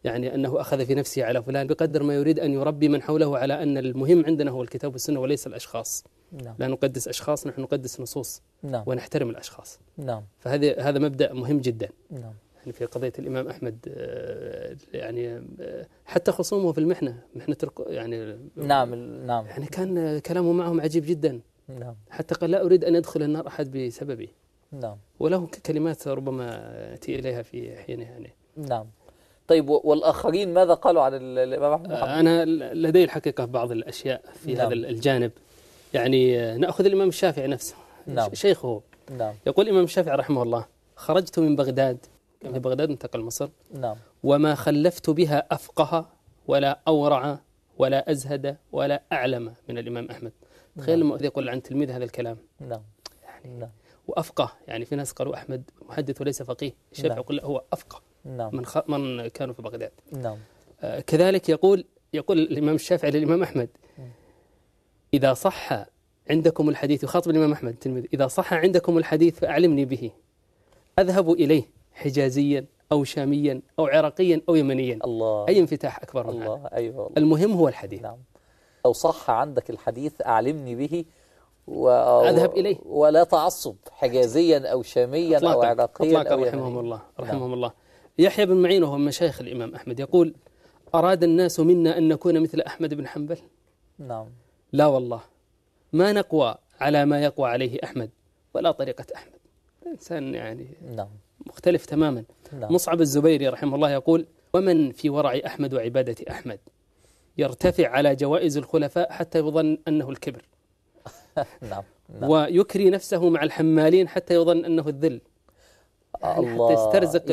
يعني أنه أخذ في نفسه على فلان، بقدر ما يريد أن يربي من حوله على أن المهم عندنا هو الكتاب والسنة وليس الأشخاص. نعم. لا نقدس أشخاص، نحن نقدس نصوص. نعم. ونحترم الأشخاص. نعم. هذا مبدأ مهم جدا. نعم. يعني في قضية الإمام أحمد يعني حتى خصومه في المحنة، يعني نعم. نعم. يعني كان كلامه معهم عجيب جدا. نعم. حتى قال لا أريد أن يدخل النار أحد بسببي. نعم. وله كلمات ربما تأتي إليها في حينها يعني. نعم. طيب والآخرين ماذا قالوا عن الإمام أحمد؟ أنا لدي الحقيقة بعض الأشياء في نعم. هذا الجانب. يعني نأخذ الإمام الشافعي نفسه. نعم. شيخه. نعم. يقول الإمام الشافعي رحمه الله: خرجت من بغداد، كان في بغداد انتقل مصر، نعم. وما خلفت بها أفقه ولا أورع ولا أزهد ولا أعلم من الإمام أحمد. تخيل لما يقول عن تلميذ هذا الكلام. نعم. يعني نعم. وأفقه، يعني في ناس قالوا أحمد محدث وليس فقيه، الشافعي نعم. يقول لا، هو أفقه نعم. من كانوا في بغداد. نعم. كذلك يقول الإمام الشافعي للإمام أحمد: إذا صح عندكم الحديث، يخاطب الإمام أحمد تلميذ: إذا صح عندكم الحديث فأعلمني به، أذهب إليه حجازيا أو شاميا أو عراقيا أو يمنيا. الله. أي انفتاح أكبر من الله. هذا. أيوة والله. المهم هو الحديث. نعم. لو صح عندك الحديث أعلمني به أذهب إليه، ولا تعصب، حجازيا أو شاميا أو عراقيا أطلاقا. أو رحمهم الله. رحمهم الله. يحيى بن معين وهو من مشايخ الإمام أحمد يقول: أراد الناس منا أن نكون مثل أحمد بن حنبل. نعم. لا والله، ما نقوى على ما يقوى عليه أحمد ولا طريقة أحمد. إنسان يعني نعم. مختلف تماما. نعم. مصعب الزبيري رحمه الله يقول: ومن في ورع أحمد وعبادة أحمد يرتفع على جوائز الخلفاء حتى يظن أنه الكبر. نعم. ويكري نفسه مع الحمالين حتى يظن أنه الذل. يعني الله. حتى يسترزق،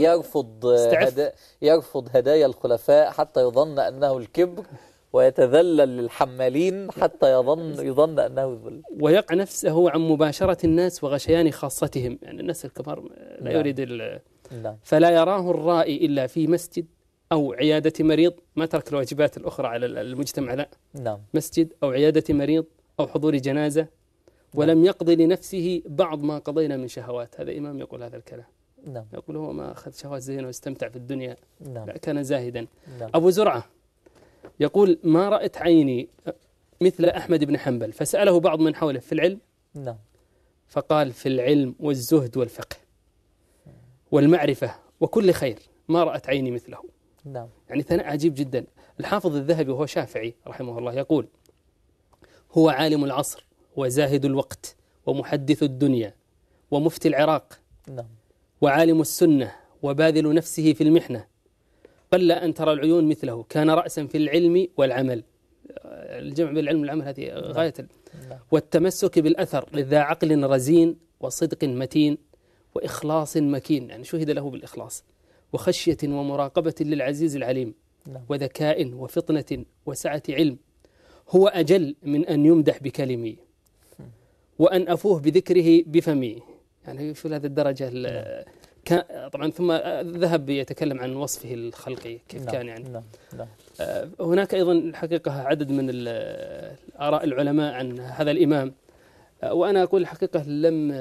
يرفض هدايا الخلفاء حتى يظن أنه الكبر، ويتذلل للحمالين حتى يظن أنه الذل، ويقع نفسه عن مباشرة الناس وغشيان خاصتهم. يعني الناس الكبار لا يريد نعم. فلا يراه الرائي إلا في مسجد أو عيادة مريض، ما ترك الواجبات الأخرى على المجتمع، لا. نعم. مسجد أو عيادة مريض أو حضور جنازة، ولم يقضي لنفسه بعض ما قضينا من شهوات. هذا إمام يقول هذا الكلام. نعم. يقول هو ما أخذ شهوات زينة واستمتع في الدنيا. نعم. لا، كان زاهدا. نعم. أبو زرعة يقول: ما رأت عيني مثل أحمد بن حنبل. فسأله بعض من حوله: في العلم؟ نعم. فقال: في العلم والزهد والفقه والمعرفة وكل خير ما رأت عيني مثله. نعم. يعني ثناء عجيب جدا. الحافظ الذهبي وهو شافعي رحمه الله يقول: هو عالم العصر وزاهد الوقت ومحدث الدنيا ومفتي العراق، نعم. وعالم السنة وباذل نفسه في المحنة، قل أن ترى العيون مثله، كان رأسا في العلم والعمل. الجمع بين العلم والعمل هذه غاية. والتمسك بالأثر، لذا عقل رزين وصدق متين وإخلاص مكين، يعني شهد له بالإخلاص، وخشية ومراقبة للعزيز العليم، وذكاء وفطنة وسعة علم. هو أجل من أن يمدح بكلمي وأن أفوه بذكره بفمي. يعني في هذه الدرجة. طبعا ثم ذهب يتكلم عن وصفه الخلقي كيف كان يعني. هناك أيضا الحقيقة عدد من آراء العلماء عن هذا الإمام، وأنا أقول الحقيقة لم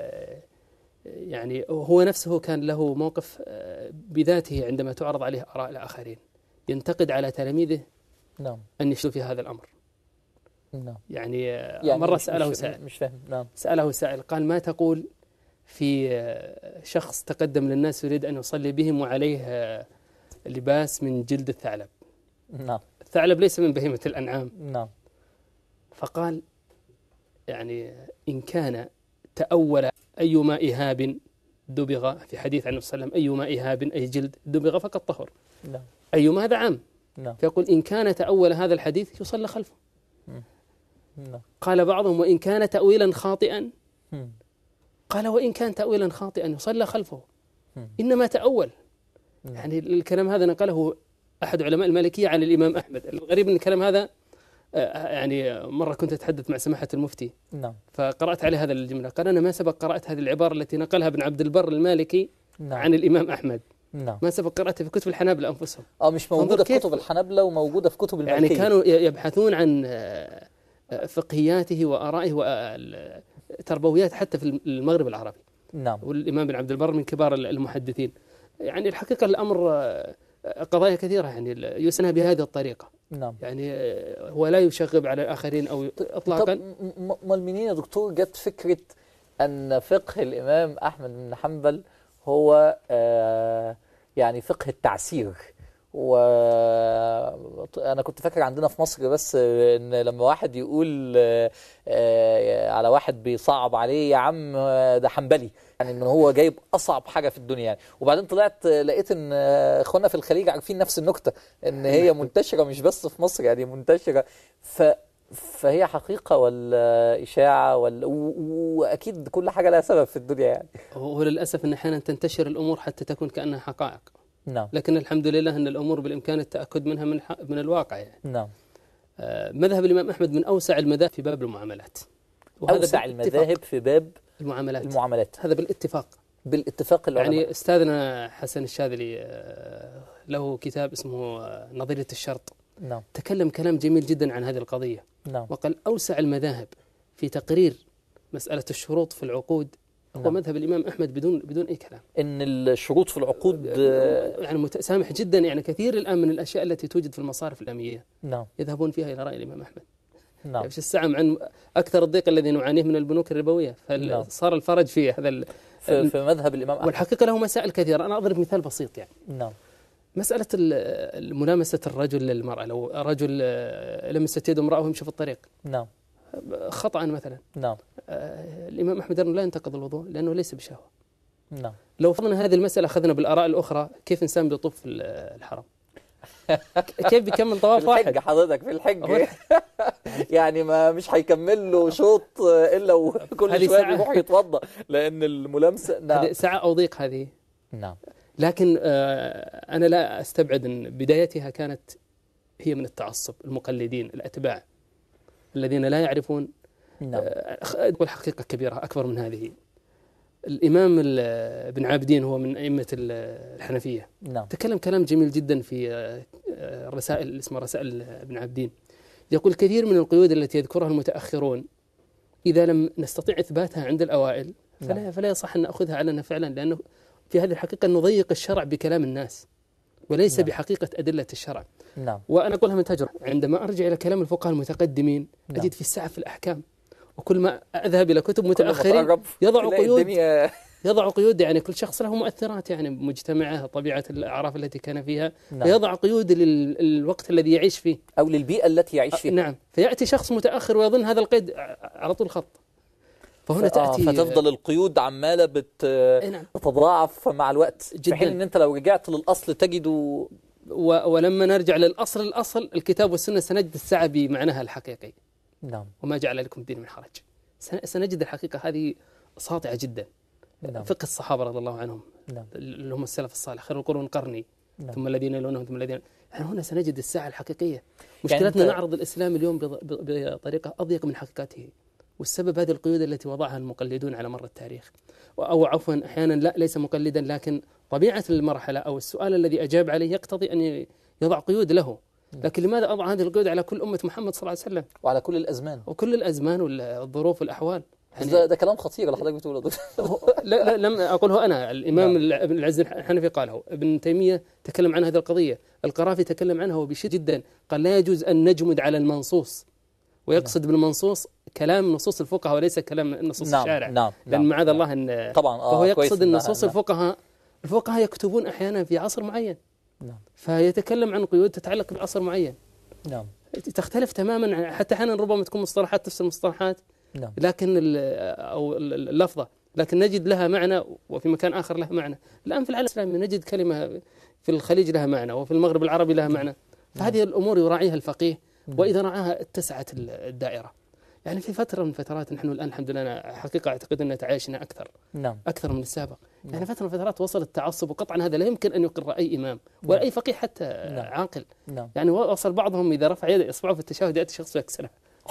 يعني هو نفسه كان له موقف بذاته عندما تعرض عليه آراء الآخرين، ينتقد على تلاميذه أن يشتوا في هذا الأمر. يعني مرة سأله سائل، مش فاهم. سأله سائل قال: ما تقول في شخص تقدم للناس يريد أن يصلي بهم وعليه لباس من جلد الثعلب؟ نعم. الثعلب ليس من بهيمة الأنعام. نعم. فقال: يعني إن كان تأول أيما إهاب دبغ، في حديث عن النبي صلى الله عليه وسلم: أيما إهاب أي جلد دبغ فقد طهر. نعم. أيما هذا عام. نعم. فيقول: إن كان تأول هذا الحديث يصلى خلفه. نعم. قال بعضهم: وإن كان تأويلا خاطئا؟ قال: وإن كان تأويلا خاطئا يصلى خلفه، إنما تأول. يعني الكلام هذا نقله أحد علماء المالكية عن الإمام أحمد. الغريب أن الكلام هذا يعني مرة كنت أتحدث مع سماحة المفتي، فقرأت عليه هذا الجملة، قال: أنا ما سبق قرأت هذه العبارة التي نقلها ابن عبد البر المالكي عن الإمام أحمد. ما سبق قرأتها في كتب الحنابلة أنفسهم. مش موجودة في كتب الحنابلة وموجودة في كتب المالكية. يعني كانوا يبحثون عن فقهياته وآرائه وتربويات حتى في المغرب العربي. نعم. والإمام بن عبد البر من كبار المحدثين. يعني الحقيقة الأمر قضايا كثيرة يعني يسنى بهذه الطريقة. نعم. يعني هو لا يشغب على الآخرين أو إطلاقا. طب منين يا دكتور جت فكرة أن فقه الإمام أحمد بن حنبل هو يعني فقه التعسير؟ وأنا كنت فاكر عندنا في مصر بس إن لما واحد يقول على واحد بيصعب عليه يا عم ده حنبلي، يعني إن هو جايب أصعب حاجة في الدنيا يعني. وبعدين طلعت لقيت إن إخواننا في الخليج عارفين نفس النكتة، إن هي منتشرة مش بس في مصر، يعني منتشرة. فهي حقيقة ولا إشاعة ولا وأكيد كل حاجة لها سبب في الدنيا يعني. وللأسف أن أحيانا تنتشر الأمور حتى تكون كأنها حقائق. نعم. لكن الحمد لله أن الأمور بالإمكان التأكد منها من الواقع يعني. نعم. مذهب الإمام أحمد من أوسع المذاهب في باب المعاملات. أوسع المذاهب في باب المعاملات. هذا بالاتفاق العلماء. يعني أستاذنا حسن الشاذلي له كتاب اسمه نظرية الشرط. نعم. تكلم كلام جميل جدا عن هذه القضية. نعم. وقال أوسع المذاهب في تقرير مسألة الشروط في العقود هو مذهب الإمام أحمد بدون أي كلام. إن الشروط في العقود يعني متسامح جدا، يعني كثير الآن من الأشياء التي توجد في المصارف الأمنية نعم يذهبون فيها إلى رأي الإمام أحمد. نعم. يعني السعم عن أكثر الضيق الذي نعانيه من البنوك الربوية، فصار الفرج فيه هذا في مذهب الإمام أحمد. والحقيقة له مسائل كثيرة. أنا أضرب مثال بسيط يعني. نعم. مسألة ملامسة الرجل للمرأة، لو رجل لمست يد امرأة ويمشي في الطريق. نعم. خطأ مثلا. نعم. الإمام أحمد لا ينتقض الوضوء لأنه ليس بشهوة. نعم. لو فرضنا هذه المسألة أخذنا بالآراء الأخرى، كيف إنسان بيطوف في الحرم؟ كيف بيكمل طواف واحد؟ في الحج حضرتك، في الحج يعني ما مش هيكمل له شوط إلا وكل شوية بيروح يتوضأ، لأن الملامسة. نعم. هذه ساعة أو ضيق هذه. نعم. لكن أنا لا أستبعد أن بدايتها كانت هي من التعصب، المقلدين الأتباع الذين لا يعرفون. نعم. والحقيقة كبيرة أكبر من هذه. الإمام ابن عابدين هو من أئمة الحنفية. نعم. تكلم كلام جميل جدا في الرسائل، اسمها رسائل ابن عابدين. يقول كثير من القيود التي يذكرها المتأخرون إذا لم نستطيع إثباتها عند الأوائل فلا يصح أن نأخذها علينا فعلا، لأنه في هذه الحقيقة نضيق الشرع بكلام الناس وليس بحقيقة أدلة الشرع. نعم. وأنا أقولها من تجربة، عندما أرجع إلى كلام الفقهاء المتقدمين أجد في السعة في الأحكام، وكل ما أذهب إلى كتب متأخرين يضع قيود يعني كل شخص له مؤثرات يعني مجتمعه، طبيعة الأعراف التي كان فيها. نعم. يضع قيود للوقت الذي يعيش فيه أو للبيئة التي يعيش فيها. نعم. فيأتي شخص متأخر ويظن هذا القيد على طول خط، فهنا تأتي فتفضل القيود عمالة بتتضاعف مع الوقت، في حين أن أنت لو رجعت للأصل تجده. ولما نرجع الأصل الكتاب والسنة سنجد السعة بمعناها الحقيقي. نعم. وما جعل لكم الدين من حرج. سنجد الحقيقة هذه ساطعة جدا. نعم. فقه الصحابة رضي الله عنهم. نعم. اللي هم السلف الصالح، خير القرون قرني. نعم. ثم الذين يلونهم ثم الذين، يعني هنا سنجد الساعة الحقيقية. مشكلتنا نعرض الإسلام اليوم بطريقة أضيق من حقيقته، والسبب هذه القيود التي وضعها المقلدون على مر التاريخ. أو عفوا أحيانا لا ليس مقلدا، لكن طبيعة المرحلة أو السؤال الذي أجاب عليه يقتضي أن يضع قيود له. لكن لماذا أضع هذه القيود على كل أمة محمد صلى الله عليه وسلم وعلى كل الأزمان والظروف والأحوال؟ يعني ده كلام خطير اللي حضرتك بتقوله. لا لم أقوله أنا، الإمام ابن العز الحنفي قاله، ابن تيمية تكلم عن هذه القضية، القرافي تكلم عنها وبشدة جدا، قال لا يجوز أن نجمد على المنصوص، ويقصد بالمنصوص كلام نصوص الفقهاء وليس كلام نصوص الشارع. نعم. لأن معاذ الله أن طبعا فهو يقصد النصوص الفقهاء يكتبون أحيانا في عصر معين. نعم. فيتكلم عن قيود تتعلق بعصر معين. نعم. تختلف تماما، حتى أحيانا ربما تكون مصطلحات نفس المصطلحات. نعم. لكن أو اللفظة لكن نجد لها معنى، وفي مكان آخر لها معنى. الآن في العالم الإسلامي نجد كلمة في الخليج لها معنى، وفي المغرب العربي لها معنى. فهذه الأمور يراعيها الفقيه، وإذا رعاها اتسعت الدائرة. يعني في فترة من فترات نحن الآن الحمد لله حقيقة أعتقد أن تعايشنا أكثر. نعم. أكثر من السابق. يعني فترة من فترات وصل التعصب، وقطعا هذا لا يمكن أن يقر أي إمام ولا أي فقيه حتى عاقل. نعم. يعني وصل بعضهم إذا رفع يده إصبعه في التشهد يأتي شخص يكسرها.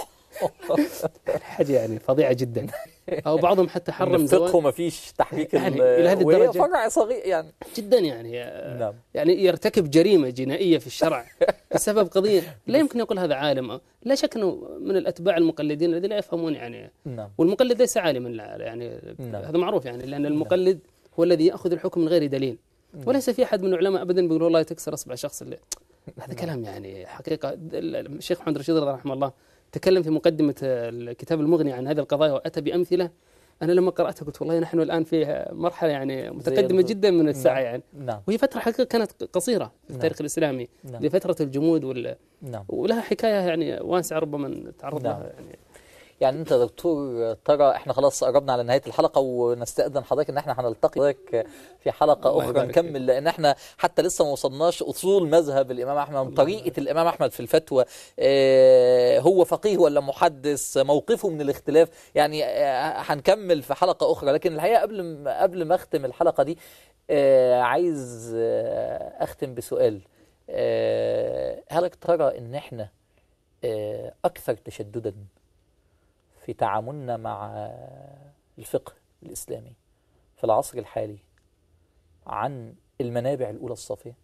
حاجة يعني فظيعة جدا. أو بعضهم حتى حرم زواج. فقهه ما فيش تحقيق يعني إلى هذه الدرجة فرع صغير يعني جدا يعني. نعم. يعني يرتكب جريمة جنائية في الشرع بسبب قضية لا يمكن يقول هذا عالم. لا شك أنه من الأتباع المقلدين الذين لا يفهمون يعني. نعم. والمقلد ليس عالما يعني. نعم. هذا معروف يعني، لأن المقلد هو الذي يأخذ الحكم من غير دليل. وليس في أحد من العلماء أبدا بيقول والله تكسر أصبع شخص اللي هذا كلام يعني حقيقة. الشيخ محمد رشيد رضي رحمه الله تكلم في مقدمة الكتاب المغني عن هذه القضايا وأتى بأمثلة. أنا لما قرأتها قلت والله نحن الآن في مرحلة يعني متقدمة جدا من السعي يعني. وهي فترة حقيقة كانت قصيرة في التاريخ الإسلامي لفترة الجمود ولها حكاية يعني واسعة ربما نتعرض لها يعني أنت دكتور ترى إحنا خلاص قربنا على نهاية الحلقة، ونستأذن حضرتك إن إحنا هنلتقي في حلقة أخرى نكمل، لأن إحنا حتى لسه ما وصلناش أصول مذهب الإمام أحمد، طريقة الإمام أحمد في الفتوى، هو فقيه ولا محدث، موقفه من الاختلاف، يعني هنكمل في حلقة أخرى. لكن الحقيقة قبل ما أختم الحلقة دي عايز أختم بسؤال. هل ترى إن إحنا أكثر تشدداً في تعاملنا مع الفقه الإسلامي في العصر الحالي عن المنابع الأولى الصافية؟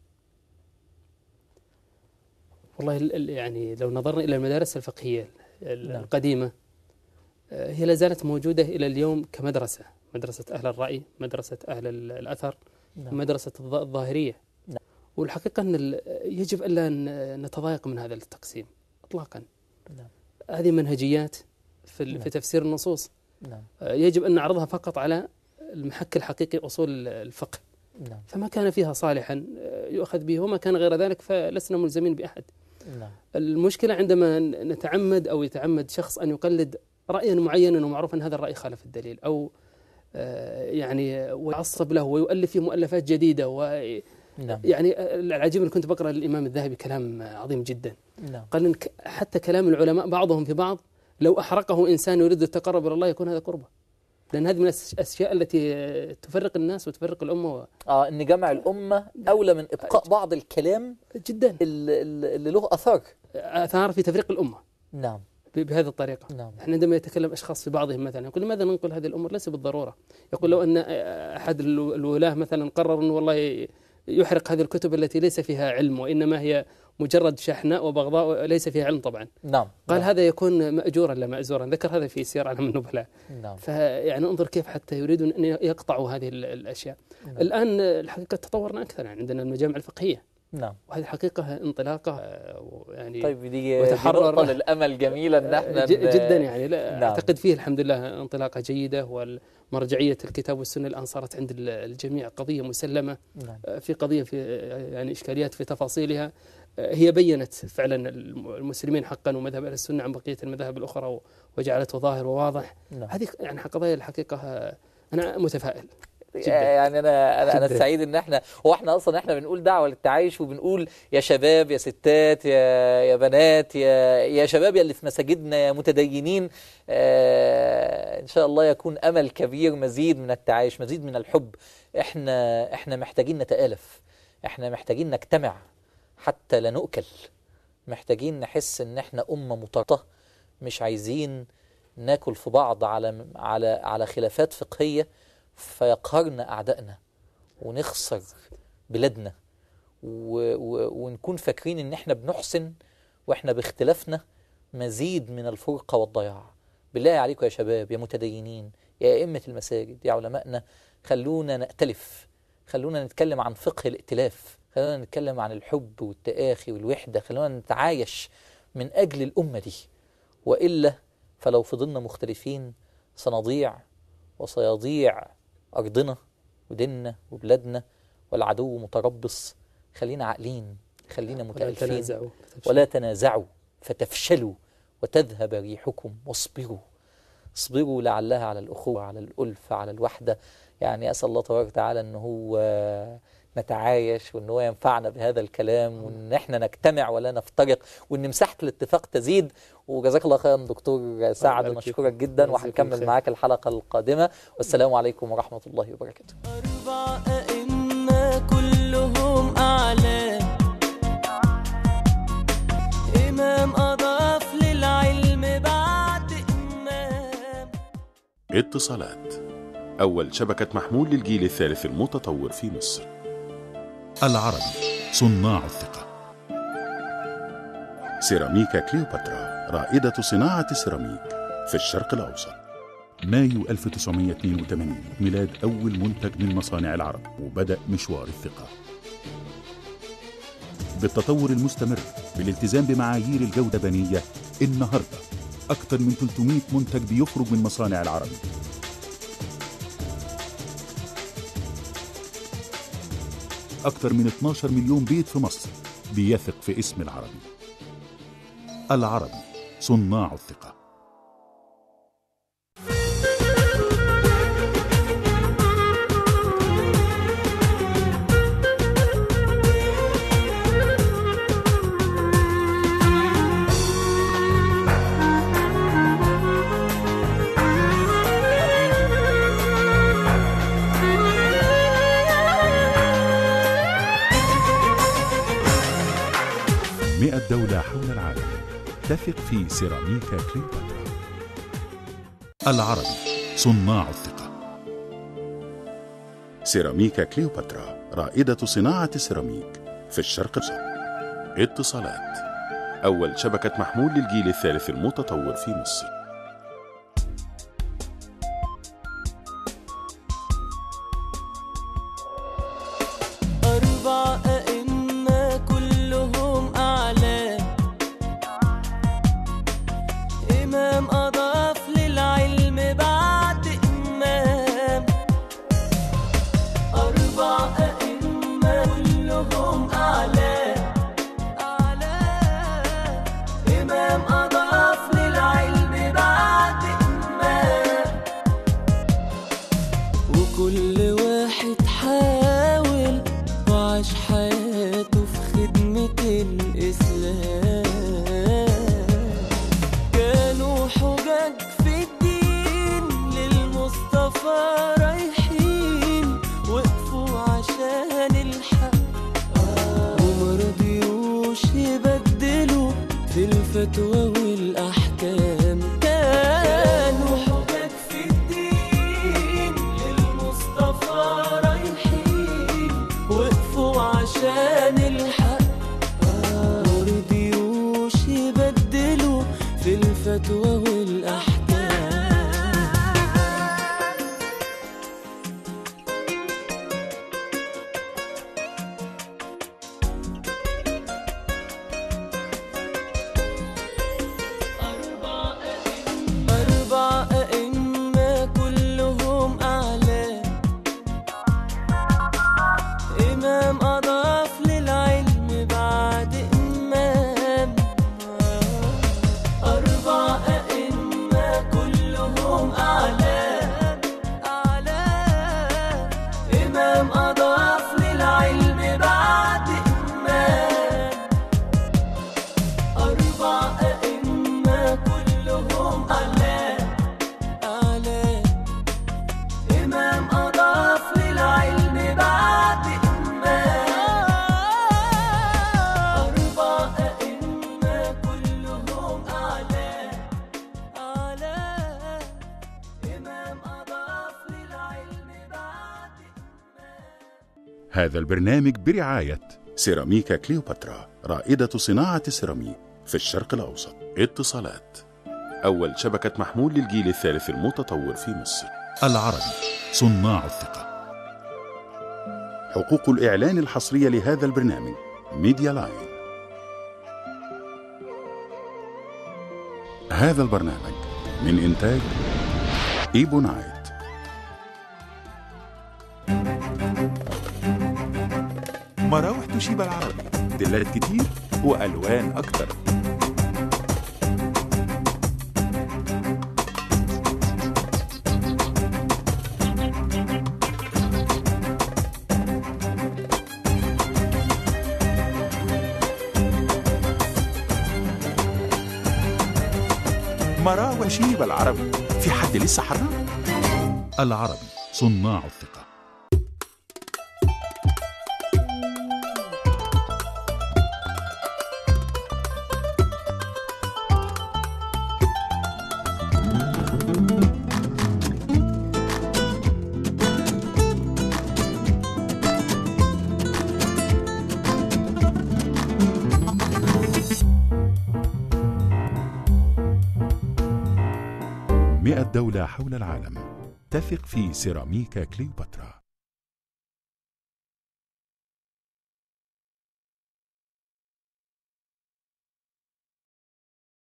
والله يعني لو نظرنا إلى المدارس الفقهية القديمة هي لا زالت موجودة إلى اليوم كمدرسة، مدرسة أهل الرأي، مدرسة أهل الأثر، مدرسة الظاهرية. والحقيقة أن يجب ألا نتضايق من هذا التقسيم إطلاقا. هذه منهجيات في تفسير النصوص. يجب أن نعرضها فقط على المحك الحقيقي أصول الفقه. فما كان فيها صالحا يؤخذ به، وما كان غير ذلك فلسنا ملزمين بأحد. المشكلة عندما نتعمد أو يتعمد شخص أن يقلد رأيا معينا ومعروف أن هذا الرأي خالف الدليل، أو يعني ويعصب له ويؤلف فيه مؤلفات جديدة يعني العجيب أن كنت بقرأ للإمام الذهبي كلام عظيم جدا. قال إن حتى كلام العلماء بعضهم في بعض لو أحرقه إنسان يريد التقرب إلى الله يكون هذا قربة، لأن هذه من الأشياء التي تفرق الناس وتفرق الأمة. إن جمع الأمة أولى من إبقاء بعض الكلام جدا اللي له أثار في تفريق الأمة. نعم. بهذه الطريقة. احنا عندما يتكلم أشخاص في بعضهم مثلا يقول لماذا ننقل هذه الأمور؟ ليس بالضرورة. يقول لو أن أحد الولاة مثلا قرر أنه والله يحرق هذه الكتب التي ليس فيها علم وإنما هي مجرد شحناء وبغضاء ليس فيها علم طبعا. قال هذا يكون مأجورا لا مأزورا، ذكر هذا في سير أعلام النبلاء. فيعني انظر كيف حتى يريدون أن يقطعوا هذه الأشياء. الآن الحقيقة تطورنا أكثر، يعني عندنا المجامع الفقهية. وهذه الحقيقة انطلاقة يعني. طيب دي نقطة للأمل جميلة أن احنا جدا يعني لا أعتقد فيه الحمد لله انطلاقة جيدة، والمرجعية الكتاب والسنة الآن صارت عند الجميع قضية مسلمة. في قضية في يعني إشكاليات في تفاصيلها هي بينت فعلا المسلمين حقا ومذهب أهل السنة عن بقية المذاهب الأخرى وجعلته ظاهر وواضح. هذه يعني قضايا الحقيقة أنا متفائل جداً. يعني أنا سعيد إن إحنا أصلا إحنا بنقول دعوة للتعايش، وبنقول يا شباب يا ستات يا بنات يا شباب يا اللي في مساجدنا يا متدينين، إن شاء الله يكون أمل كبير، مزيد من التعايش، مزيد من الحب. إحنا محتاجين نتآلف، إحنا محتاجين نجتمع حتى لا نؤكل، محتاجين نحس إن إحنا أمة مترابطة، مش عايزين ناكل في بعض على خلافات فقهية فيقهرنا أعدائنا ونخسر بلادنا، ونكون فاكرين إن إحنا بنحسن وإحنا باختلافنا مزيد من الفرقة والضياع. بالله عليكم يا شباب يا متدينين يا أئمة المساجد يا علمائنا، خلونا نأتلف، خلونا نتكلم عن فقه الائتلاف، خلونا نتكلم عن الحب والتآخي والوحدة، خلونا نتعايش من أجل الأمة دي. وإلا فلو فضلنا مختلفين سنضيع وسيضيع أرضنا وديننا وبلادنا، والعدو متربص. خلينا عاقلين، خلينا متألفين، ولا تنازعوا فتفشلوا وتذهب ريحكم، واصبروا لعلها على الأخوة على الألفة على الوحدة. يعني أسأل الله تبارك وتعالى أنه هو نتعايش، وأن هو ينفعنا بهذا الكلام، وأن احنا نجتمع ولا نفترق، وأن مساحة الاتفاق تزيد. وجزاك الله خيرا دكتور سعد، نشكرك جدا، وهنكمل معاك الحلقة القادمة. والسلام عليكم ورحمة الله وبركاته. 4 أئمة كلهم أعلام، إمام أضاف للعلم بعد إمام. اتصالات، أول شبكة محمول للجيل الثالث المتطور في مصر. العربي، صناع الثقة. سيراميكا كليوباترا، رائدة صناعة السيراميك في الشرق الأوسط. مايو 1982 ميلاد أول منتج من مصانع العرب، وبدأ مشوار الثقة بالتطور المستمر بالالتزام بمعايير الجودة البنية. النهاردة أكثر من 300 منتج بيخرج من مصانع العربي. أكثر من 12 مليون بيت في مصر بيثق في اسم العربي. العربي، صناع الثقة. دولة حول العالم تثق في سيراميكا كليوباترا. العربي، صناع الثقة. سيراميكا كليوباترا رائدة صناعة السيراميك في الشرق الأوسط. اتصالات، أول شبكة محمول للجيل الثالث المتطور في مصر. هذا البرنامج برعاية سيراميكا كليوباترا رائدة صناعة السيراميك في الشرق الأوسط. اتصالات، أول شبكة محمول للجيل الثالث المتطور في مصر. العربي، صناع الثقة. حقوق الإعلان الحصرية لهذا البرنامج ميديا لاين. هذا البرنامج من إنتاج إيبونايت. مراوح توشيبا العربي، دلات كتير وألوان أكتر. مراوح توشيبا العربي، في حد لسه حرام؟ العربي، صناع الثقة. 100 دولة حول العالم تثق في سيراميكا كليوباترا.